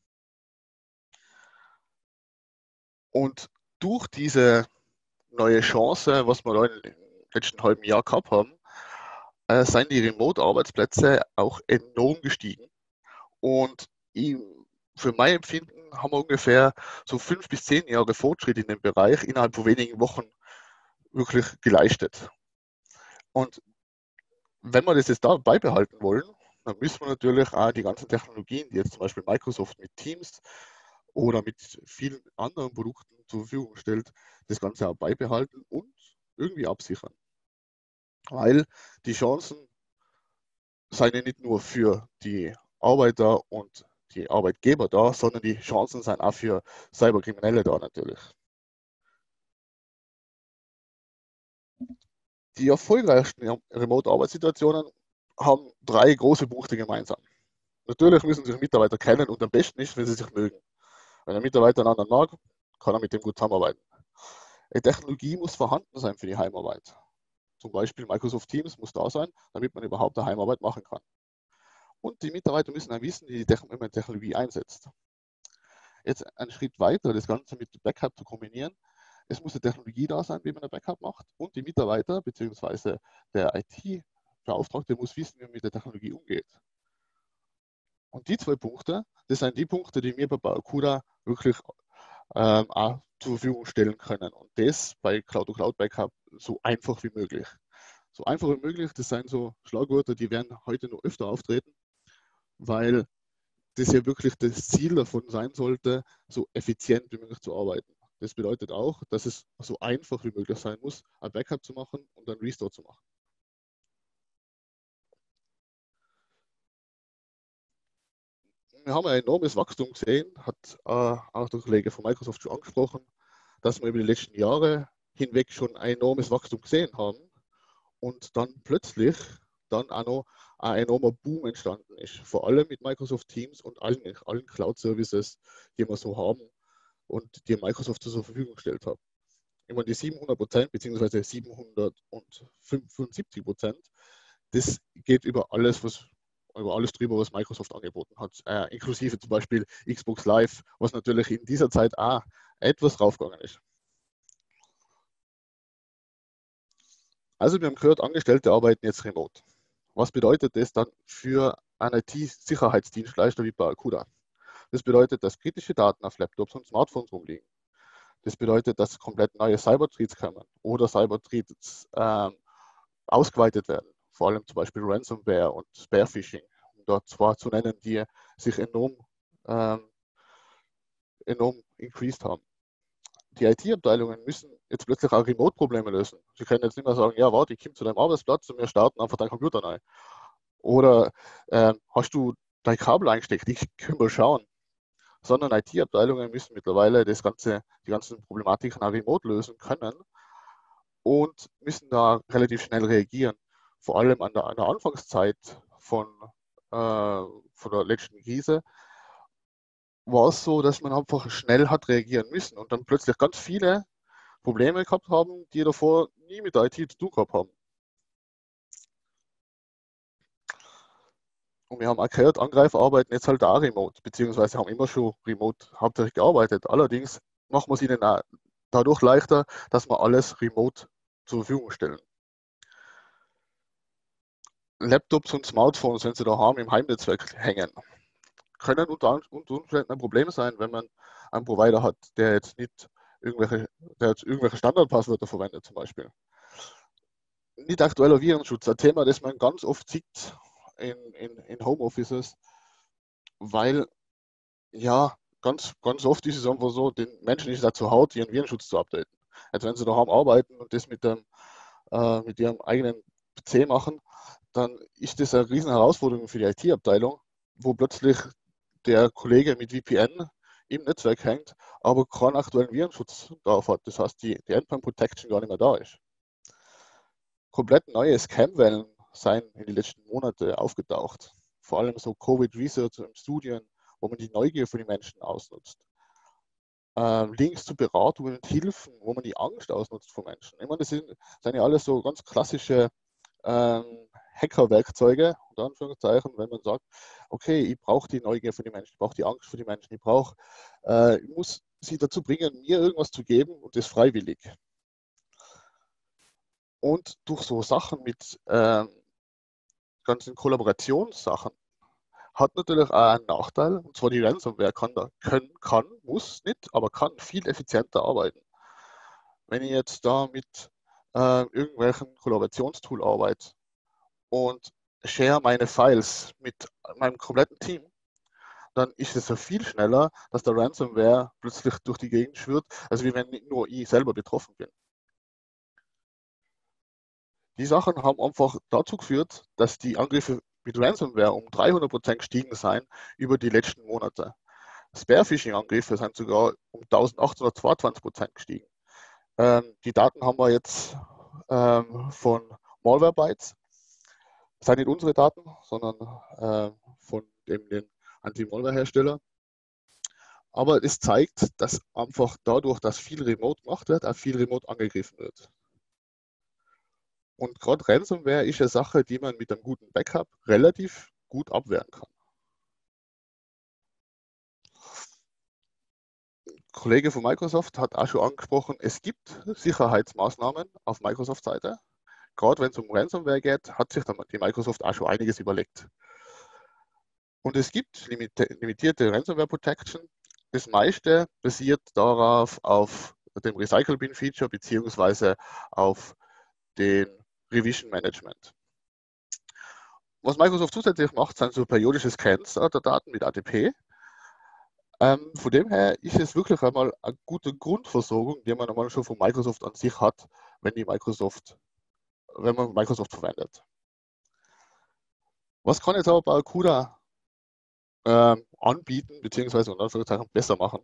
Und durch diese neue Chance, was wir da im letzten halben Jahr gehabt haben, sind die Remote-Arbeitsplätze auch enorm gestiegen. Und für mein Empfinden haben wir ungefähr so 5 bis 10 Jahre Fortschritt in dem Bereich innerhalb von wenigen Wochen wirklich geleistet. Und wenn wir das jetzt da beibehalten wollen, dann müssen wir natürlich auch die ganzen Technologien, die jetzt zum Beispiel Microsoft mit Teams oder mit vielen anderen Produkten zur Verfügung stellt, das Ganze auch beibehalten und irgendwie absichern. Weil die Chancen seien ja nicht nur für die Arbeiter und die Arbeitgeber da, sondern die Chancen sind auch für Cyberkriminelle da natürlich. Die erfolgreichsten Remote-Arbeitssituationen haben 3 große Punkte gemeinsam. Natürlich müssen sich Mitarbeiter kennen und am besten ist, wenn sie sich mögen. Wenn ein Mitarbeiter einen anderen mag, kann er mit dem gut zusammenarbeiten. Die Technologie muss vorhanden sein für die Heimarbeit. Zum Beispiel Microsoft Teams muss da sein, damit man überhaupt eine Heimarbeit machen kann. Und die Mitarbeiter müssen dann wissen, wie man die Technologie einsetzt. Jetzt einen Schritt weiter, das Ganze mit Backup zu kombinieren. Es muss eine Technologie da sein, wie man ein Backup macht. Und die Mitarbeiter bzw. der IT-Beauftragte muss wissen, wie man mit der Technologie umgeht. Und die 2 Punkte, das sind die Punkte, die wir bei Barracuda wirklich auch zur Verfügung stellen können. Und das bei Cloud-to-Cloud-Backup so einfach wie möglich. So einfach wie möglich, das sind so Schlagwörter, die werden heute noch öfter auftreten, weil das ja wirklich das Ziel davon sein sollte, so effizient wie möglich zu arbeiten. Das bedeutet auch, dass es so einfach wie möglich sein muss, ein Backup zu machen und einen Restore zu machen. wir haben ein enormes Wachstum gesehen, hat auch der Kollege von Microsoft schon angesprochen, dass wir über die letzten Jahre hinweg schon ein enormes Wachstum gesehen haben und dann plötzlich dann auch noch ein enormer Boom entstanden ist. Vor allem mit Microsoft Teams und allen Cloud-Services, die wir so haben und die Microsoft zur Verfügung gestellt hat. Ich meine, die 700% bzw. 775%, das geht über alles drüber, was Microsoft angeboten hat, inklusive zum Beispiel Xbox Live, was natürlich in dieser Zeit auch etwas raufgegangen ist. Also wir haben gehört, Angestellte arbeiten jetzt remote. Was bedeutet das dann für einen IT-Sicherheitsdienstleister wie Barracuda? Das bedeutet, dass kritische Daten auf Laptops und Smartphones rumliegen. Das bedeutet, dass komplett neue Cyber-Threats kommen oder Cyber-Threats ausgeweitet werden. Vor allem zum Beispiel Ransomware und Spearphishing, um dort zwar zu nennen, die sich enorm increased haben. Die IT-Abteilungen müssen jetzt plötzlich auch Remote-Probleme lösen. Sie können jetzt nicht mehr sagen, ja, warte, ich komme zu deinem Arbeitsplatz und wir starten einfach deinen Computer neu. Oder hast du dein Kabel eingesteckt? Ich kann mal schauen. Sondern IT-Abteilungen müssen mittlerweile die ganzen Problematiken auch remote lösen können und müssen da relativ schnell reagieren. Vor allem an der Anfangszeit von der letzten Krise war es so, dass man einfach schnell hat reagieren müssen und dann plötzlich ganz viele Probleme gehabt haben, die davor nie mit der IT zu tun gehabt haben. Und wir haben auch gehört, Angreifer arbeiten jetzt halt auch remote, beziehungsweise haben immer schon remote hauptsächlich gearbeitet. Allerdings machen wir es ihnen auch dadurch leichter, dass wir alles remote zur Verfügung stellen. Laptops und Smartphones, wenn sie da haben, im Heimnetzwerk hängen, können unter Umständen ein Problem sein, wenn man einen Provider hat, der jetzt irgendwelche Standardpasswörter verwendet zum Beispiel. Nicht aktueller Virenschutz, ein Thema, das man ganz oft sieht in Homeoffices, weil ja, ganz oft ist es einfach so, den Menschen ist es dazu Haut, ihren Virenschutz zu updaten. Also wenn sie daheim arbeiten und das mit ihrem eigenen PC machen, dann ist das eine riesen Herausforderung für die IT-Abteilung, wo plötzlich der Kollege mit VPN im Netzwerk hängt, aber keinen aktuellen Virenschutz drauf hat. Das heißt, die Endpoint Protection gar nicht mehr da ist. Komplett neue Scam-Wellen seien in den letzten Monaten aufgetaucht. Vor allem so Covid-Research und Studien, wo man die Neugier von den Menschen ausnutzt. Links zu Beratungen und Hilfen, wo man die Angst ausnutzt von Menschen. Ich meine, das sind ja alles so ganz klassische Hacker-Werkzeuge, unter Anführungszeichen, wenn man sagt, okay, ich brauche die Neugier von den Menschen, ich brauche die Angst von den Menschen, ich muss sie dazu bringen, mir irgendwas zu geben und das freiwillig. Und durch so Sachen mit ganzen Kollaborationssachen hat natürlich auch einen Nachteil, und zwar die Ransomware muss nicht, aber kann viel effizienter arbeiten. Wenn ich jetzt da mit irgendwelchen Kollaborationstool arbeite und share meine Files mit meinem kompletten Team, dann ist es ja viel schneller, dass der Ransomware plötzlich durch die Gegend schwirrt, als wie wenn nur ich selber betroffen bin. Die Sachen haben einfach dazu geführt, dass die Angriffe mit Ransomware um 300% gestiegen sind über die letzten Monate. Spearphishing-Angriffe sind sogar um 1822% gestiegen. Die Daten haben wir jetzt von Malwarebytes. Das sind nicht unsere Daten, sondern von den Anti-Malware-Hersteller. Aber es zeigt, dass einfach dadurch, dass viel remote gemacht wird, auch viel remote angegriffen wird. Und gerade Ransomware ist eine Sache, die man mit einem guten Backup relativ gut abwehren kann. Ein Kollege von Microsoft hat auch schon angesprochen, es gibt Sicherheitsmaßnahmen auf Microsoft-Seite. Gerade wenn es um Ransomware geht, hat sich die Microsoft auch schon einiges überlegt. Und es gibt limitierte Ransomware Protection. Das meiste basiert darauf auf dem Recycle Bin Feature beziehungsweise auf den Revision Management. Was Microsoft zusätzlich macht, sind so periodische Scans der Daten mit ATP. Von dem her ist es wirklich einmal eine gute Grundversorgung, die man einmal schon von Microsoft an sich hat, wenn man Microsoft verwendet. Was kann jetzt aber Barracuda anbieten, beziehungsweise unter Anführungszeichen besser machen.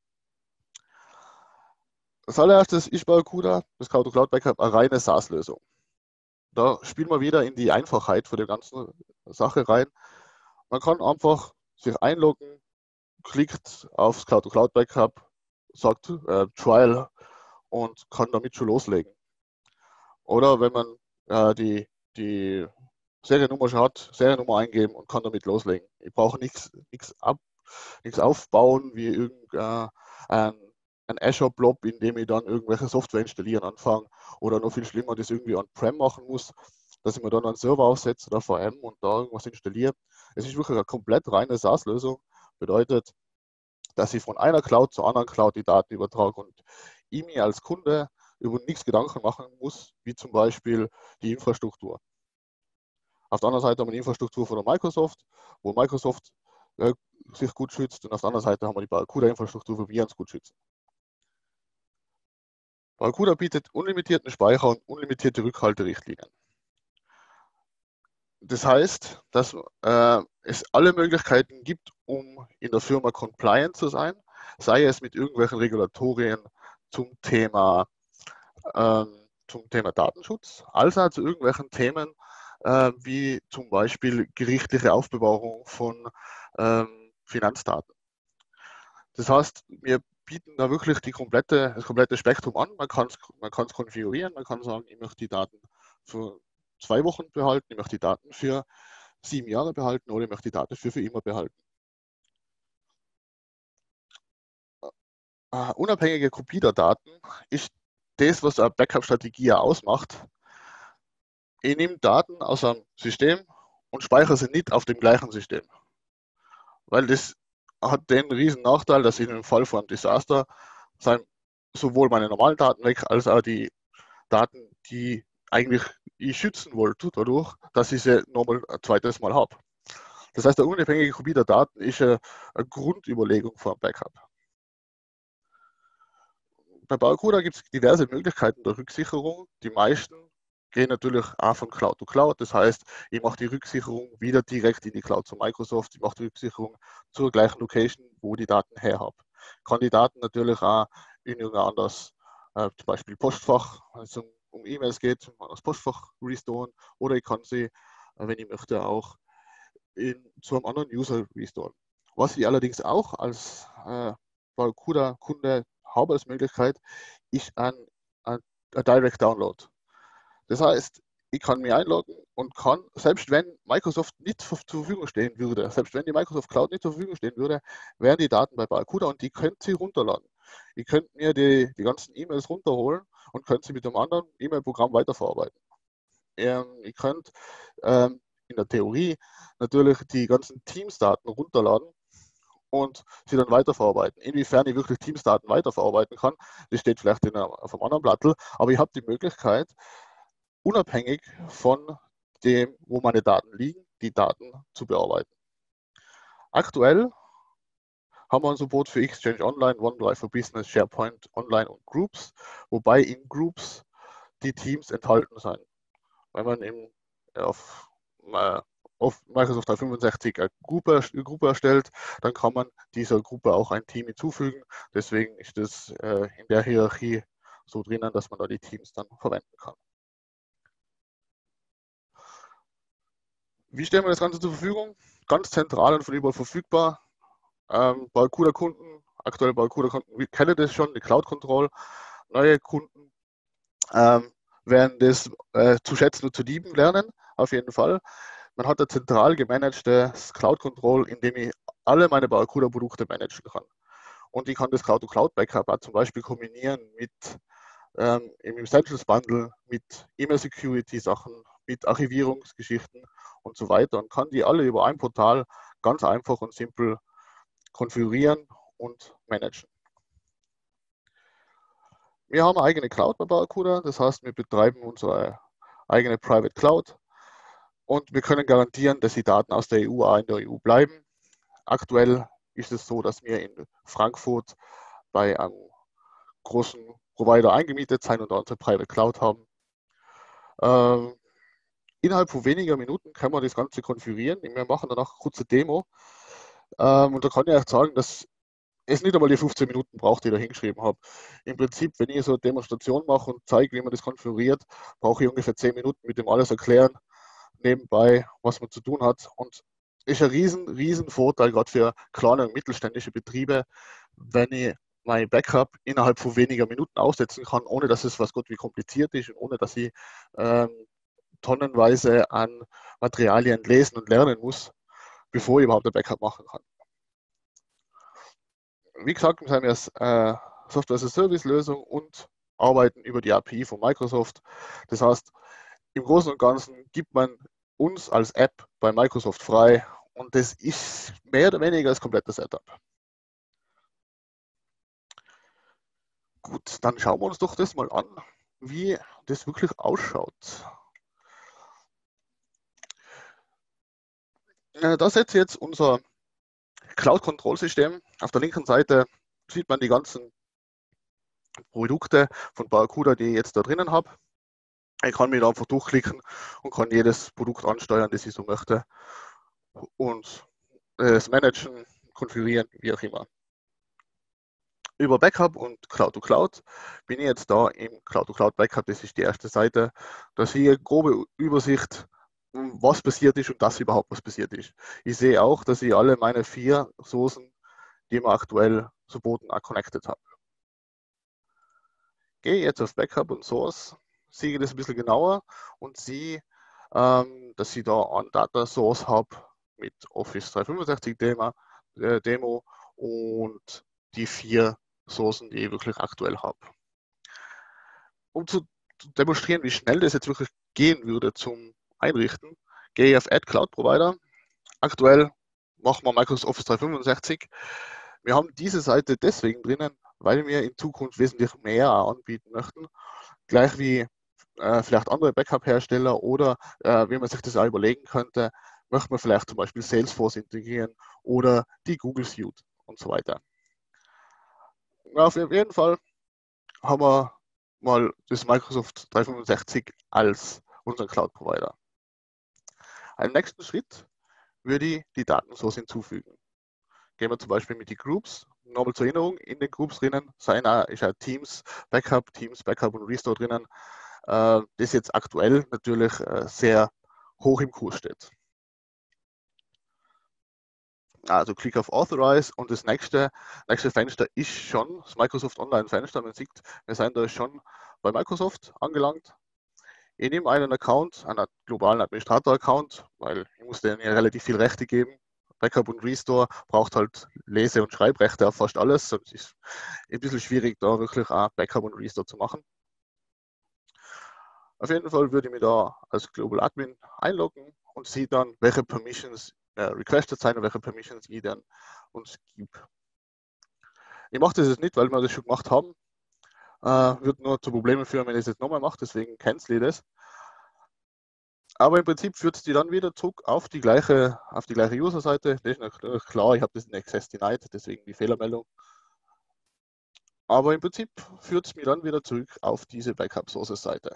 Als allererstes ist Barracuda, das Cloud Backup, eine reine SaaS-Lösung. Da spielen wir wieder in die Einfachheit von der ganzen Sache rein. Man kann einfach sich einloggen, klickt aufs Cloud Backup, sagt Trial und kann damit schon loslegen. Oder wenn man die Seriennummer schon hat, Seriennummer eingeben und kann damit loslegen. Ich brauche nichts aufbauen wie irgendein ein Azure-Blob, in dem ich dann irgendwelche Software installieren anfange oder noch viel schlimmer, das irgendwie on-prem machen muss, dass ich mir dann einen Server aufsetze oder VM und da irgendwas installiere. Es ist wirklich eine komplett reine SaaS-Lösung. Bedeutet, dass ich von einer Cloud zur anderen Cloud die Daten übertrage und ich mir als Kunde über nichts Gedanken machen muss, wie zum Beispiel die Infrastruktur. Auf der anderen Seite haben wir die Infrastruktur von der Microsoft, wo Microsoft sich gut schützt, und auf der anderen Seite haben wir die Barracuda-Infrastruktur, wo wir uns gut schützen. Barracuda bietet unlimitierten Speicher und unlimitierte Rückhalterichtlinien. Das heißt, dass es alle Möglichkeiten gibt, um in der Firma compliant zu sein, sei es mit irgendwelchen Regulatorien zum Thema Datenschutz, als auch zu irgendwelchen Themen wie zum Beispiel gerichtliche Aufbewahrung von Finanzdaten. Das heißt, wir bieten da wirklich das komplette Spektrum an. Man kann es konfigurieren, man kann sagen, ich möchte die Daten für 2 Wochen behalten, ich möchte die Daten für 7 Jahre behalten oder ich möchte die Daten für immer behalten. Unabhängige Kopie der Daten ist das, was eine Backup-Strategie ausmacht. Ich nehme Daten aus einem System und speichere sie nicht auf dem gleichen System. Weil das hat den riesen Nachteil, dass ich im Fall von einem Desaster sowohl meine normalen Daten weg, als auch die Daten, die eigentlich ich schützen wollte, dadurch, dass ich sie nochmal ein zweites Mal habe. Das heißt, eine unabhängige Kopie der Daten ist eine Grundüberlegung für ein Backup. Bei Barracuda gibt es diverse Möglichkeiten der Rücksicherung. Die meisten gehen natürlich auch von Cloud to Cloud. Das heißt, ich mache die Rücksicherung wieder direkt in die Cloud zu Microsoft. Ich mache die Rücksicherung zur gleichen Location, wo ich die Daten her habe. Ich kann die Daten natürlich auch in irgendein anderes, zum Beispiel Postfach, wenn es um E-Mails geht, das Postfach restoren, oder ich kann sie, wenn ich möchte, auch zu einem anderen User restoren. Was ich allerdings auch als Barracuda-Kunde habe als Möglichkeit, ist ein Direct Download. Das heißt, ich kann mich einloggen und kann, selbst wenn Microsoft nicht zur Verfügung stehen würde, selbst wenn die Microsoft Cloud nicht zur Verfügung stehen würde, wären die Daten bei Barracuda und die könnt ihr runterladen. Ihr könnt mir die ganzen E-Mails runterholen und könnt sie mit einem anderen E-Mail-Programm weiterverarbeiten. Ihr könnt in der Theorie natürlich die ganzen Teams-Daten runterladen und sie dann weiterverarbeiten. Inwiefern ich wirklich Teams-Daten weiterverarbeiten kann, das steht vielleicht auf einem anderen Blatt, aber ich habe die Möglichkeit, unabhängig von dem, wo meine Daten liegen, die Daten zu bearbeiten. Aktuell haben wir ein Support für Exchange Online, OneDrive for Business, SharePoint Online und Groups, wobei in Groups die Teams enthalten sind. Wenn man auf Microsoft 365 eine Gruppe erstellt, dann kann man dieser Gruppe auch ein Team hinzufügen. Deswegen ist das in der Hierarchie so drinnen, dass man da die Teams dann verwenden kann. Wie stellen wir das Ganze zur Verfügung? Ganz zentral und von überall verfügbar. Barracuda-Kunden, aktuelle Barracuda-Kunden kennen das schon, die Cloud Control. Neue Kunden werden das zu schätzen und zu lieben lernen, auf jeden Fall. Man hat ein zentral gemanagtes Cloud Control, in dem ich alle meine Barracuda-Produkte managen kann. Und ich kann das Cloud-to-Cloud-Backup auch zum Beispiel kombinieren mit im Essentials Bundle, mit E-Mail-Security-Sachen, mit Archivierungsgeschichten und so weiter und kann die alle über ein Portal ganz einfach und simpel konfigurieren und managen. Wir haben eine eigene Cloud bei Barracuda, das heißt, wir betreiben unsere eigene Private Cloud und wir können garantieren, dass die Daten aus der EU auch in der EU bleiben. Aktuell ist es so, dass wir in Frankfurt bei einem großen Provider eingemietet sind und unsere Private Cloud haben. Innerhalb von weniger Minuten können wir das Ganze konfigurieren. Wir machen danach eine kurze Demo. Und da kann ich euch sagen, dass es nicht einmal die 15 Minuten braucht, die ich da hingeschrieben habe. Im Prinzip, wenn ich so eine Demonstration mache und zeige, wie man das konfiguriert, brauche ich ungefähr 10 Minuten mit dem alles erklären, nebenbei, was man zu tun hat. Und ist ein riesen Vorteil, gerade für kleine und mittelständische Betriebe, wenn ich mein Backup innerhalb von weniger Minuten aufsetzen kann, ohne dass es was Gott wie kompliziert ist und ohne dass ich ähm, tonnenweise an Materialien lesen und lernen muss, bevor ich überhaupt ein Backup machen kann. Wie gesagt, wir haben jetzt Software-as-a-Service-Lösung und arbeiten über die API von Microsoft. Das heißt, im Großen und Ganzen gibt man uns als App bei Microsoft frei und das ist mehr oder weniger das komplette Setup. Gut, dann schauen wir uns doch das mal an, wie das wirklich ausschaut. Das ist jetzt unser Cloud-Control-System. Auf der linken Seite sieht man die ganzen Produkte von Barracuda, die ich jetzt da drinnen habe. Ich kann mich da einfach durchklicken und kann jedes Produkt ansteuern, das ich so möchte und es managen, konfigurieren, wie auch immer. Über Backup und Cloud-to-Cloud bin ich jetzt da im Cloud-to-Cloud Backup, das ist die erste Seite. Da sehe ich eine grobe Übersicht, was passiert ist und dass überhaupt was passiert ist. Ich sehe auch, dass ich alle meine 4 Sourcen, die wir aktuell supporten, auch connected habe. Gehe jetzt auf Backup und Source, sehe das ein bisschen genauer und sehe, dass ich da einen Data Source habe mit Office 365 Demo und die 4 Sourcen, die ich wirklich aktuell habe. Um zu demonstrieren, wie schnell das jetzt wirklich gehen würde zum Einrichten, gehe ich auf Add Cloud Provider. Aktuell machen wir Microsoft Office 365. Wir haben diese Seite deswegen drinnen, weil wir in Zukunft wesentlich mehr anbieten möchten, gleich wie vielleicht andere Backup-Hersteller oder wie man sich das auch überlegen könnte, möchte man vielleicht zum Beispiel Salesforce integrieren oder die Google Suite und so weiter. Auf jeden Fall haben wir mal das Microsoft 365 als unseren Cloud-Provider. Als nächsten Schritt würde ich die Datensource hinzufügen. Gehen wir zum Beispiel mit den Groups. Nochmal zur Erinnerung, in den Groups drinnen ist auch Teams Backup und Restore drinnen, das jetzt aktuell natürlich sehr hoch im Kurs steht. Also klick auf Authorize und das nächste Fenster ist schon das Microsoft Online Fenster. Man sieht, wir sind da schon bei Microsoft angelangt. Ich nehme einen Account, einen globalen Administrator-Account, weil ich muss denen ja relativ viel Rechte geben. Backup und Restore braucht halt Lese- und Schreibrechte auf fast alles. Es ist ein bisschen schwierig, da wirklich auch Backup und Restore zu machen. Auf jeden Fall würde ich mich da als Global Admin einloggen und sehe dann, welche Permissions requested sein und welche Permissions ich dann uns gebe. Ich mache das jetzt nicht, weil wir das schon gemacht haben. Wird nur zu Problemen führen, wenn ich es jetzt nochmal mache, deswegen cancel ich das. Aber im Prinzip führt es die dann wieder zurück auf die gleiche User-Seite. Das ist natürlich klar, ich habe das in Access denied, deswegen die Fehlermeldung. Aber im Prinzip führt es mich dann wieder zurück auf diese Backup-Sources-Seite.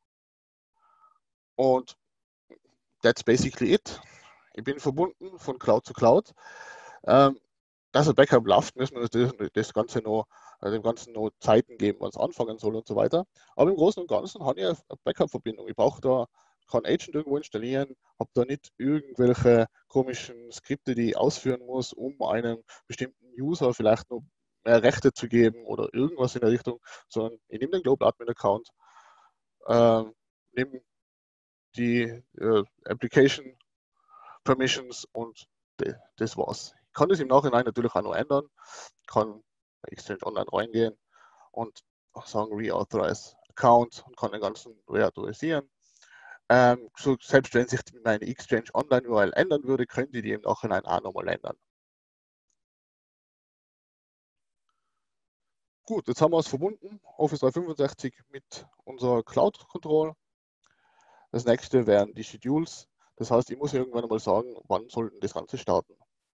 Und that's basically it. Ich bin verbunden von Cloud zu Cloud. Dass ein Backup läuft, müssen wir das Ganze noch, dem Ganzen noch Zeiten geben, wann es anfangen soll und so weiter. Aber im Großen und Ganzen habe ich eine Backup-Verbindung. Ich brauche da kein Agent irgendwo installieren, habe da nicht irgendwelche komischen Skripte, die ich ausführen muss, um einem bestimmten User vielleicht noch mehr Rechte zu geben oder irgendwas in der Richtung, sondern ich nehme den Global Admin Account, nehme die Application Permissions und das war's. Ich kann das im Nachhinein natürlich auch noch ändern, kann bei Exchange Online reingehen und sagen Reauthorize Account und kann den ganzen reautorisieren. So, selbst wenn sich meine Exchange Online URL ändern würde, könnte ich die im Nachhinein auch nochmal ändern. Gut, jetzt haben wir es verbunden, Office 365 mit unserer Cloud Control. Das nächste wären die Schedules. Das heißt, ich muss irgendwann mal sagen, wann sollten das Ganze starten.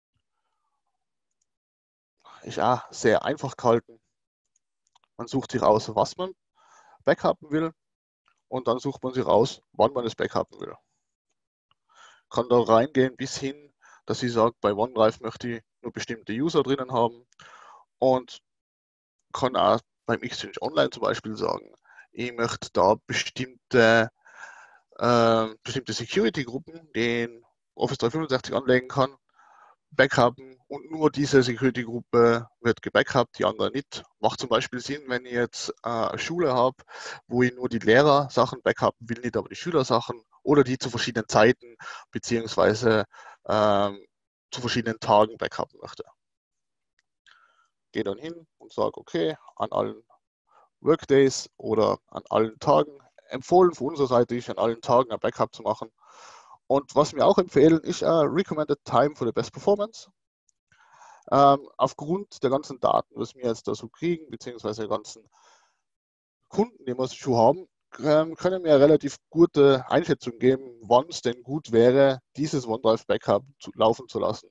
Ist auch sehr einfach gehalten. Man sucht sich aus, was man backuppen will und dann sucht man sich aus, wann man es backuppen will. Kann da reingehen bis hin, dass ich sage, bei OneDrive möchte ich nur bestimmte User drinnen haben und kann auch beim Exchange Online zum Beispiel sagen, ich möchte da bestimmte Security-Gruppen, die in Office 365 anlegen kann, backuppen und nur diese Security-Gruppe wird gebackupt, die andere nicht. Macht zum Beispiel Sinn, wenn ich jetzt eine Schule habe, wo ich nur die Lehrer-Sachen backuppen will, nicht aber die Schülersachen oder die zu verschiedenen Zeiten beziehungsweise zu verschiedenen Tagen backuppen möchte. Gehe dann hin und sage, okay, an allen Workdays oder an allen Tagen, empfohlen von unserer Seite ist, an allen Tagen ein Backup zu machen. Und was wir auch empfehlen, ist Recommended Time for the Best Performance. Aufgrund der ganzen Daten, was wir jetzt da so kriegen, beziehungsweise der ganzen Kunden, die wir schon haben, können wir eine relativ gute Einschätzung geben, wann es denn gut wäre, dieses OneDrive Backup laufen zu lassen.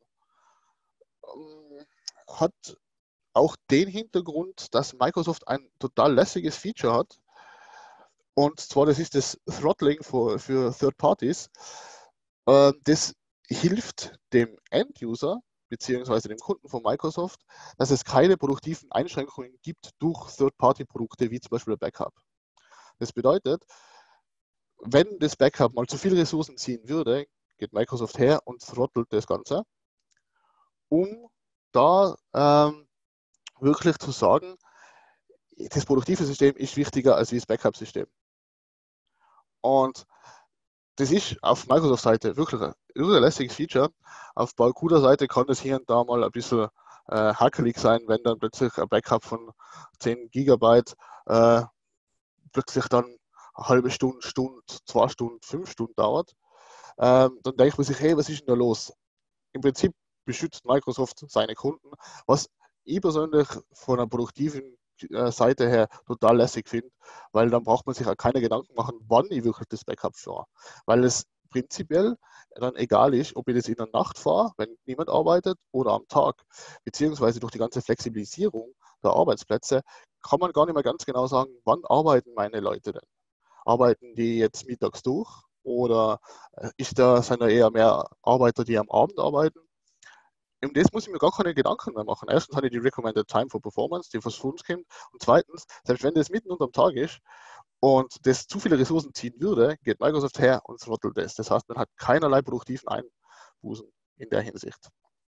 Hat auch den Hintergrund, dass Microsoft ein total lässiges Feature hat. Und zwar, das ist das Throttling für Third Parties. Das hilft dem End-User beziehungsweise dem Kunden von Microsoft, dass es keine produktiven Einschränkungen gibt durch Third-Party-Produkte wie zum Beispiel Backup. Das bedeutet, wenn das Backup mal zu viele Ressourcen ziehen würde, geht Microsoft her und throttelt das Ganze, um da wirklich zu sagen, das produktive System ist wichtiger als das Backup-System. Und das ist auf Microsoft-Seite wirklich ein irrlässiges Feature. Auf Barracuda-Seite kann das hier und da mal ein bisschen hakelig sein, wenn dann plötzlich ein Backup von 10 Gigabyte plötzlich dann eine halbe Stunde, 2 Stunden, 5 Stunden dauert. Dann denkt man sich, hey, was ist denn da los? Im Prinzip beschützt Microsoft seine Kunden, was ich persönlich von einer produktiven Seite her total lässig finde, weil dann braucht man sich auch keine Gedanken machen, wann ich wirklich das Backup fahre. Weil es prinzipiell dann egal ist, ob ich das in der Nacht fahre, wenn niemand arbeitet, oder am Tag. Beziehungsweise durch die ganze Flexibilisierung der Arbeitsplätze kann man gar nicht mehr ganz genau sagen, wann arbeiten meine Leute denn? Arbeiten die jetzt mittags durch oder sind da eher mehr Arbeiter, die am Abend arbeiten? Um das muss ich mir gar keine Gedanken mehr machen. Erstens habe ich die Recommended Time for Performance, die von uns kommt. Und zweitens, selbst wenn das mitten unterm Tag ist und das zu viele Ressourcen ziehen würde, geht Microsoft her und throttelt das. Das heißt, man hat keinerlei produktiven Einbußen in der Hinsicht.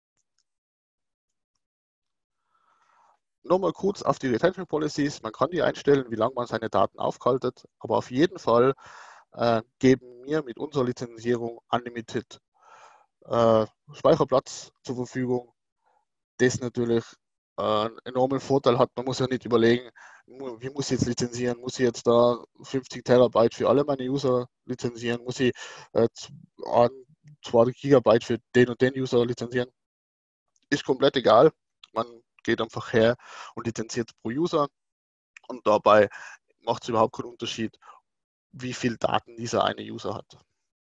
Nochmal kurz auf die Retention Policies. Man kann die einstellen, wie lange man seine Daten aufhaltet, aber auf jeden Fall geben wir mit unserer Lizenzierung Unlimited Speicherplatz zur Verfügung, das natürlich einen enormen Vorteil hat. Man muss ja nicht überlegen, wie muss ich jetzt lizenzieren? Muss ich jetzt da 50 Terabyte für alle meine User lizenzieren? Muss ich 2 Gigabyte für den und den User lizenzieren? Ist komplett egal. Man geht einfach her und lizenziert pro User und dabei macht es überhaupt keinen Unterschied, wie viel Daten dieser eine User hat.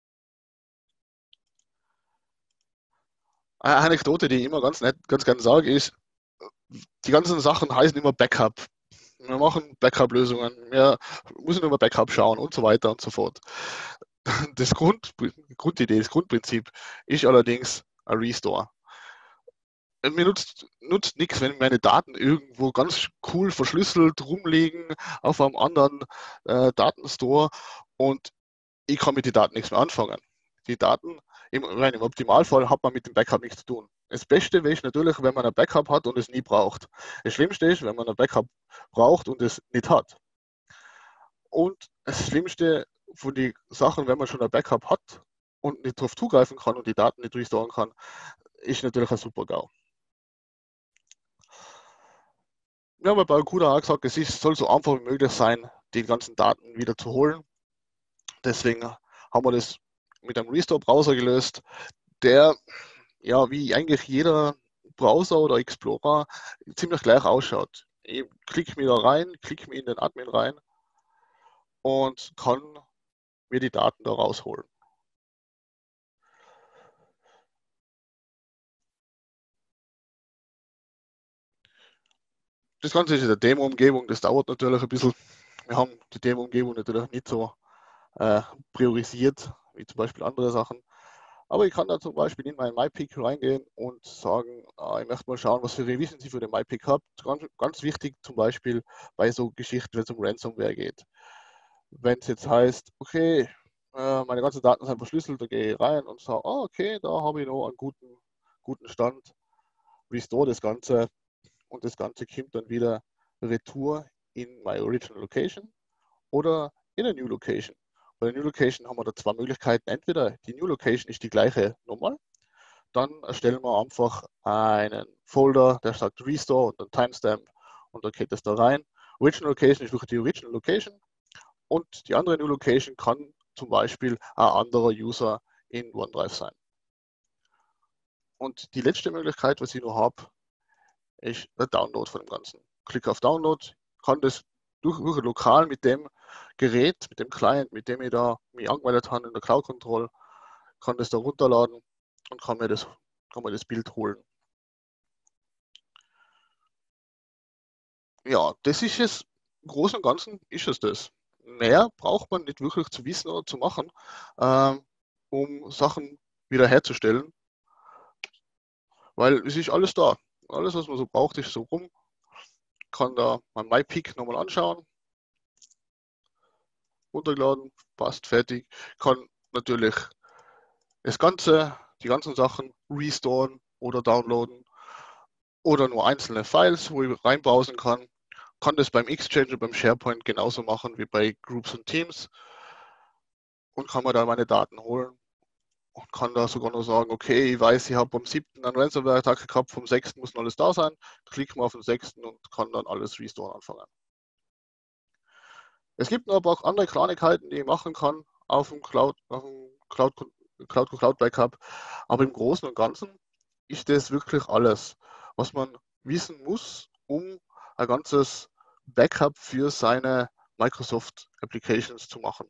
Eine Anekdote, die ich immer ganz gerne sage, ist, die ganzen Sachen heißen immer Backup. Wir machen Backup-Lösungen, wir müssen über Backup schauen und so weiter und so fort. Das Grundidee, das Grundprinzip ist allerdings ein Restore. Mir nutzt nichts, wenn meine Daten irgendwo ganz cool verschlüsselt rumliegen auf einem anderen Datenstore und ich kann mit den Daten nichts mehr anfangen. Die Daten, im Optimalfall hat man mit dem Backup nichts zu tun. Das Beste wäre natürlich, wenn man ein Backup hat und es nie braucht. Das Schlimmste ist, wenn man ein Backup braucht und es nicht hat. Und das Schlimmste von den Sachen, wenn man schon ein Backup hat und nicht darauf zugreifen kann und die Daten nicht restoren kann, ist natürlich ein super GAU. Wir haben bei Barracuda auch gesagt, soll so einfach wie möglich sein, die ganzen Daten wieder zu holen. Deswegen haben wir das mit einem Restore-Browser gelöst, der ja wie eigentlich jeder Browser oder Explorer ziemlich gleich ausschaut. Ich klicke mir da rein, klicke mir in den Admin rein und kann mir die Daten da rausholen. Das Ganze ist in der Demo-Umgebung, das dauert natürlich ein bisschen. Wir haben die Demo-Umgebung natürlich nicht so priorisiert, wie zum Beispiel andere Sachen. Aber ich kann da zum Beispiel in meinen MyPick reingehen und sagen, ich möchte mal schauen, was für Revisen ich für den MyPick habe. Ganz wichtig zum Beispiel bei so Geschichten, wenn es um Ransomware geht. Wenn es jetzt heißt, okay, meine ganzen Daten sind verschlüsselt, da gehe ich rein und sage, okay, da habe ich noch einen guten Stand, restore das Ganze und das Ganze kommt dann wieder retour in my original location oder in a new location. Bei der New Location haben wir da zwei Möglichkeiten. Entweder die New Location ist die gleiche Nummer, dann erstellen wir einfach einen Folder, der sagt Restore und ein Timestamp und dann geht das da rein. Original Location ist wirklich die Original Location und die andere New Location kann zum Beispiel ein anderer User in OneDrive sein. Und die letzte Möglichkeit, was ich noch habe, ist der Download von dem Ganzen. Klick auf Download, kann das wirklich lokal mit dem Gerät, mit dem Client, mit dem ich da mich angemeldet habe in der Cloud Control, kann das da runterladen und kann mir das Bild holen. Ja, das ist es, im Großen und Ganzen ist es das. Mehr braucht man nicht wirklich zu wissen oder zu machen, um Sachen wiederherzustellen, weil es ist alles da. Alles, was man so braucht, ist so rum. Kann da mein MyPick nochmal anschauen, runtergeladen, passt, fertig. Kann natürlich die ganzen Sachen restoren oder downloaden oder nur einzelne Files, wo ich reinbrowsen kann. Kann das beim Exchange, beim SharePoint genauso machen wie bei Groups und Teams und kann mir da meine Daten holen und kann da sogar noch sagen, okay, ich weiß, ich habe am 7. einen Ransomware-Attacke gehabt, vom 6. muss noch alles da sein, klicke mal auf den 6. und kann dann alles restoren anfangen. Es gibt aber auch andere Kleinigkeiten, die ich machen kann auf dem Cloud Backup, aber im Großen und Ganzen ist das wirklich alles, was man wissen muss, um ein ganzes Backup für seine Microsoft Applications zu machen.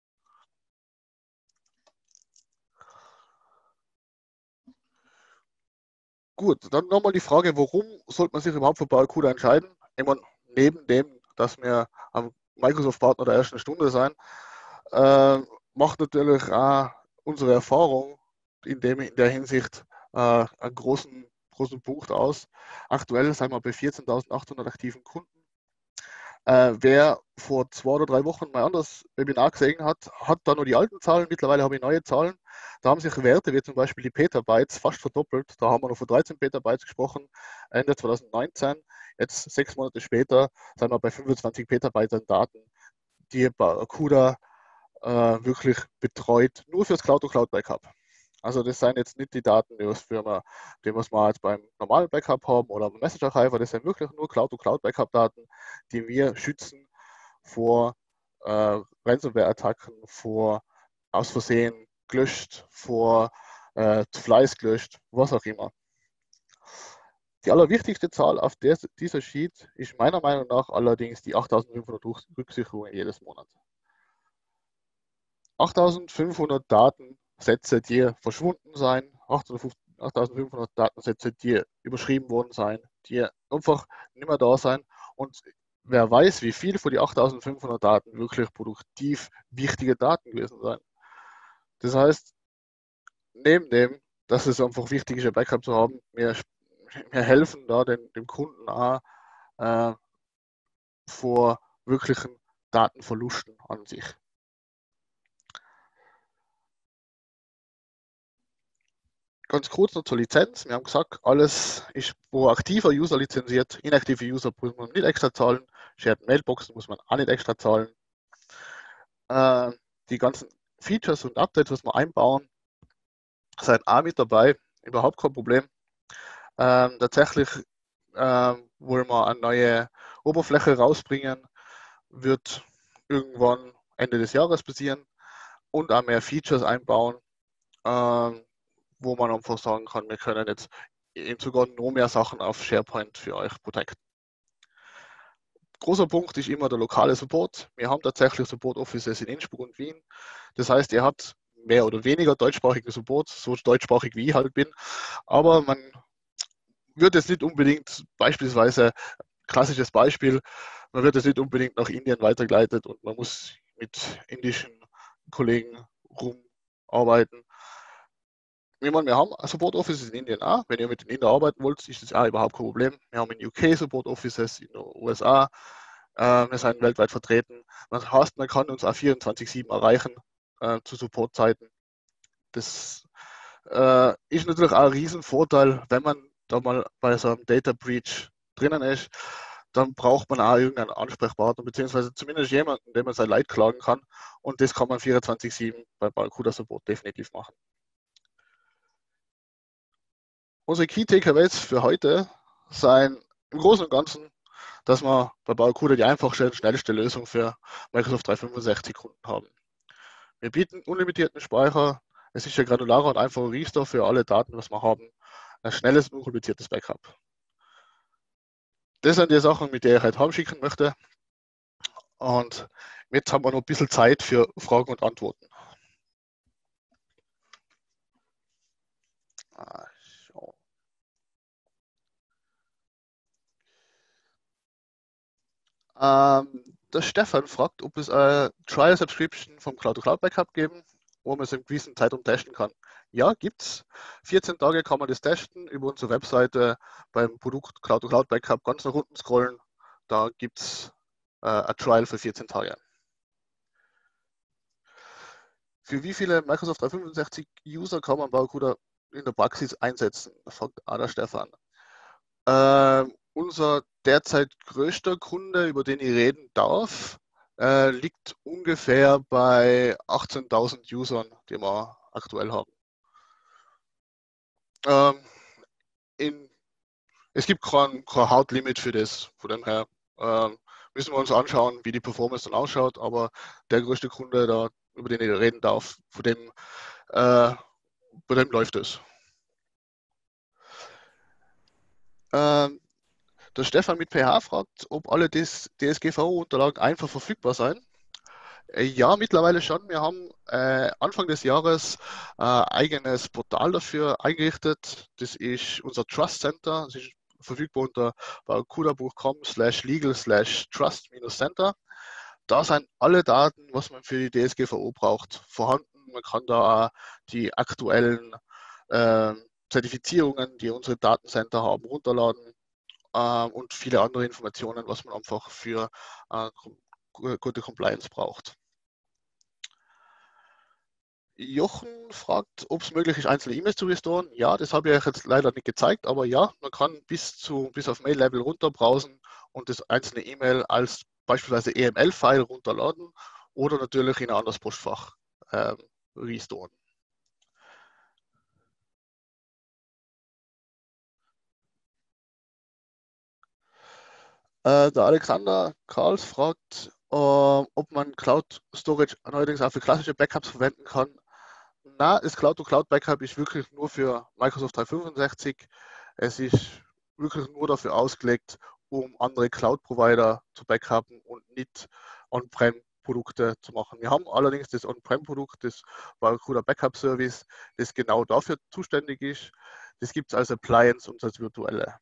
Gut, dann nochmal die Frage, warum sollte man sich überhaupt für Barracuda entscheiden? Ich meine, neben dem, dass wir am Microsoft-Partner der ersten Stunde sein, äh, macht natürlich auch unsere Erfahrung in der Hinsicht einen großen Punkt aus. Aktuell sind wir bei 14.800 aktiven Kunden. Wer vor 2 oder 3 Wochen mein anderes Webinar gesehen hat, hat da nur die alten Zahlen. Mittlerweile habe ich neue Zahlen. Da haben sich Werte wie zum Beispiel die Petabytes fast verdoppelt. Da haben wir noch von 13 Petabytes gesprochen, Ende 2019. Jetzt 6 Monate später sind wir bei 25 Petabyte an Daten, die Barracuda wirklich betreut, nur fürs Cloud-to-Cloud-Backup. Also das sind jetzt nicht die Daten, die was wir jetzt beim normalen Backup haben oder beim Messenger-Archiver, das sind wirklich nur Cloud-to-Cloud-Backup-Daten, die wir schützen vor Ransomware-Attacken, vor aus Versehen gelöscht, vor Fleiß gelöscht, was auch immer. Die allerwichtigste Zahl auf dieser Sheet ist meiner Meinung nach allerdings die 8.500 Rücksicherungen jedes Monat. 8.500 Datensätze, die verschwunden sein, 8.500 Datensätze, die überschrieben worden sein, die einfach nicht mehr da sein. Und wer weiß, wie viel von die 8.500 Daten wirklich produktiv wichtige Daten gewesen sein. Das heißt, neben dem, dass es einfach wichtig ist, ein Backup zu haben, wir helfen da dem Kunden auch vor wirklichen Datenverlusten an sich. Ganz kurz noch zur Lizenz. Wir haben gesagt, alles ist pro aktiver User lizenziert. Inaktive User muss man nicht extra zahlen. Shared Mailboxen muss man auch nicht extra zahlen. Die ganzen Features und Updates, was wir einbauen, sind auch mit dabei. Überhaupt kein Problem. Tatsächlich wollen wir eine neue Oberfläche rausbringen. Wird irgendwann Ende des Jahres passieren. Und auch mehr Features einbauen. Wo man einfach sagen kann, wir können jetzt sogar noch mehr Sachen auf SharePoint für euch protecten. Großer Punkt ist immer der lokale Support. Wir haben tatsächlich Support Offices in Innsbruck und Wien. Das heißt, ihr habt mehr oder weniger deutschsprachigen Support, so deutschsprachig wie ich halt bin. Aber man wird jetzt nicht unbedingt, beispielsweise, klassisches Beispiel, man wird jetzt nicht unbedingt nach Indien weitergeleitet und man muss mit indischen Kollegen rumarbeiten. Ich meine, wir haben Support Offices in Indien auch. Wenn ihr mit den Indien arbeiten wollt, ist das auch überhaupt kein Problem. Wir haben in UK Support Offices, in den USA. Wir sind weltweit vertreten. Das heißt, man kann uns auch 24/7 erreichen zu Supportzeiten. Das ist natürlich auch ein Riesenvorteil, wenn man da mal bei so einem Data Breach drinnen ist. Dann braucht man auch irgendeinen Ansprechpartner, beziehungsweise zumindest jemanden, dem man sein Leid klagen kann. Und das kann man 24/7 bei Barracuda Support definitiv machen. Unsere Key Takeaways für heute seien im Großen und Ganzen, dass wir bei Barracuda die einfachste und schnellste Lösung für Microsoft 365 Kunden haben. Wir bieten unlimitierten Speicher, es ist ja granularer und einfacher Restore für alle Daten, was wir haben, ein schnelles und unkompliziertes Backup. Das sind die Sachen, mit denen ich heute heimschicken möchte. Und jetzt haben wir noch ein bisschen Zeit für Fragen und Antworten. Der Stefan fragt, ob es eine Trial Subscription vom Cloud-to-Cloud Backup geben, wo man es in gewissen Zeitraum testen kann. Ja, gibt's. 14 Tage kann man das testen über unsere Webseite beim Produkt Cloud-to-Cloud Backup ganz nach unten scrollen. Da gibt es ein Trial für 14 Tage. Für wie viele Microsoft 365 User kann man Barracuda in der Praxis einsetzen? Fragt der Stefan. Unser derzeit größter Kunde, über den ich reden darf, liegt ungefähr bei 18.000 Usern, die wir aktuell haben. Es gibt kein Hard-Limit für das. Von dem her müssen wir uns anschauen, wie die Performance dann ausschaut. Aber der größte Kunde, da, über den ich reden darf, bei dem läuft es. Der Stefan mit PH fragt, ob alle DSGVO-Unterlagen einfach verfügbar seien. Ja, mittlerweile schon. Wir haben Anfang des Jahres ein eigenes Portal dafür eingerichtet. Das ist unser Trust Center. Das ist verfügbar unter barracuda.com/legal/trust-center. Da sind alle Daten, was man für die DSGVO braucht, vorhanden. Man kann da auch die aktuellen Zertifizierungen, die unsere Datencenter haben, runterladen und viele andere Informationen, was man einfach für gute Compliance braucht. Jochen fragt, ob es möglich ist, einzelne E-Mails zu restoren. Ja, das habe ich euch jetzt leider nicht gezeigt, aber ja, man kann bis auf Mail-Level runterbrowsen und das einzelne E-Mail als beispielsweise EML-File runterladen oder natürlich in ein anderes Postfach restoren. Der Alexander Karls fragt, ob man Cloud Storage neuerdings auch für klassische Backups verwenden kann. Na, das Cloud-to-Cloud-Backup ist wirklich nur für Microsoft 365. Es ist wirklich nur dafür ausgelegt, um andere Cloud-Provider zu backuppen und nicht On-Prem-Produkte zu machen. Wir haben allerdings das On-Prem-Produkt, das Barracuda Backup Service, das genau dafür zuständig ist. Das gibt es als Appliance und als virtuelle.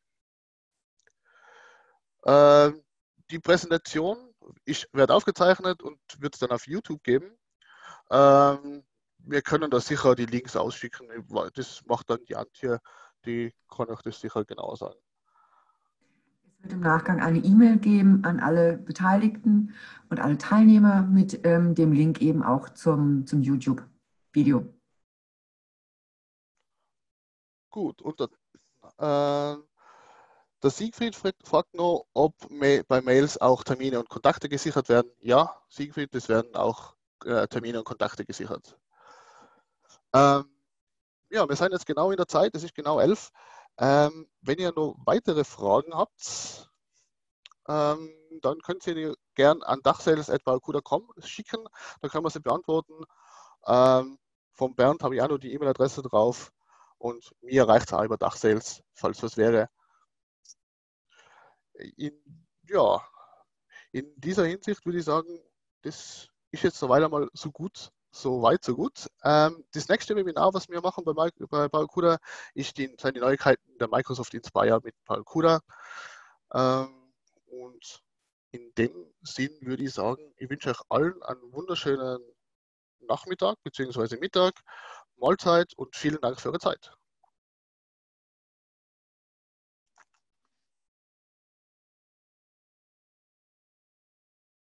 Die Präsentation wird aufgezeichnet und wird es dann auf YouTube geben. Wir können da sicher die Links ausschicken. Das macht dann die Antje, die kann euch das sicher genau sagen. Es wird im Nachgang eine E-Mail geben an alle Beteiligten und alle Teilnehmer mit dem Link eben auch zum YouTube-Video. Gut, und der Siegfried fragt noch, ob bei Mails auch Termine und Kontakte gesichert werden. Ja, Siegfried, es werden auch Termine und Kontakte gesichert. Ja, wir sind jetzt genau in der Zeit, es ist genau 11. Wenn ihr noch weitere Fragen habt, dann könnt ihr die gern an dachsales@barracuda.com schicken, dann können wir sie beantworten. Vom Bernd habe ich auch noch die E-Mail-Adresse drauf und mir reicht es auch über Dachsales, falls was wäre. Ja, in dieser Hinsicht würde ich sagen, das ist jetzt soweit einmal so weit, so gut. Das nächste Webinar, was wir machen bei Barracuda, sind die Neuigkeiten der Microsoft Inspire mit Barracuda. Und in dem Sinn würde ich sagen, ich wünsche euch allen einen wunderschönen Nachmittag bzw. Mittag. Mahlzeit und vielen Dank für eure Zeit.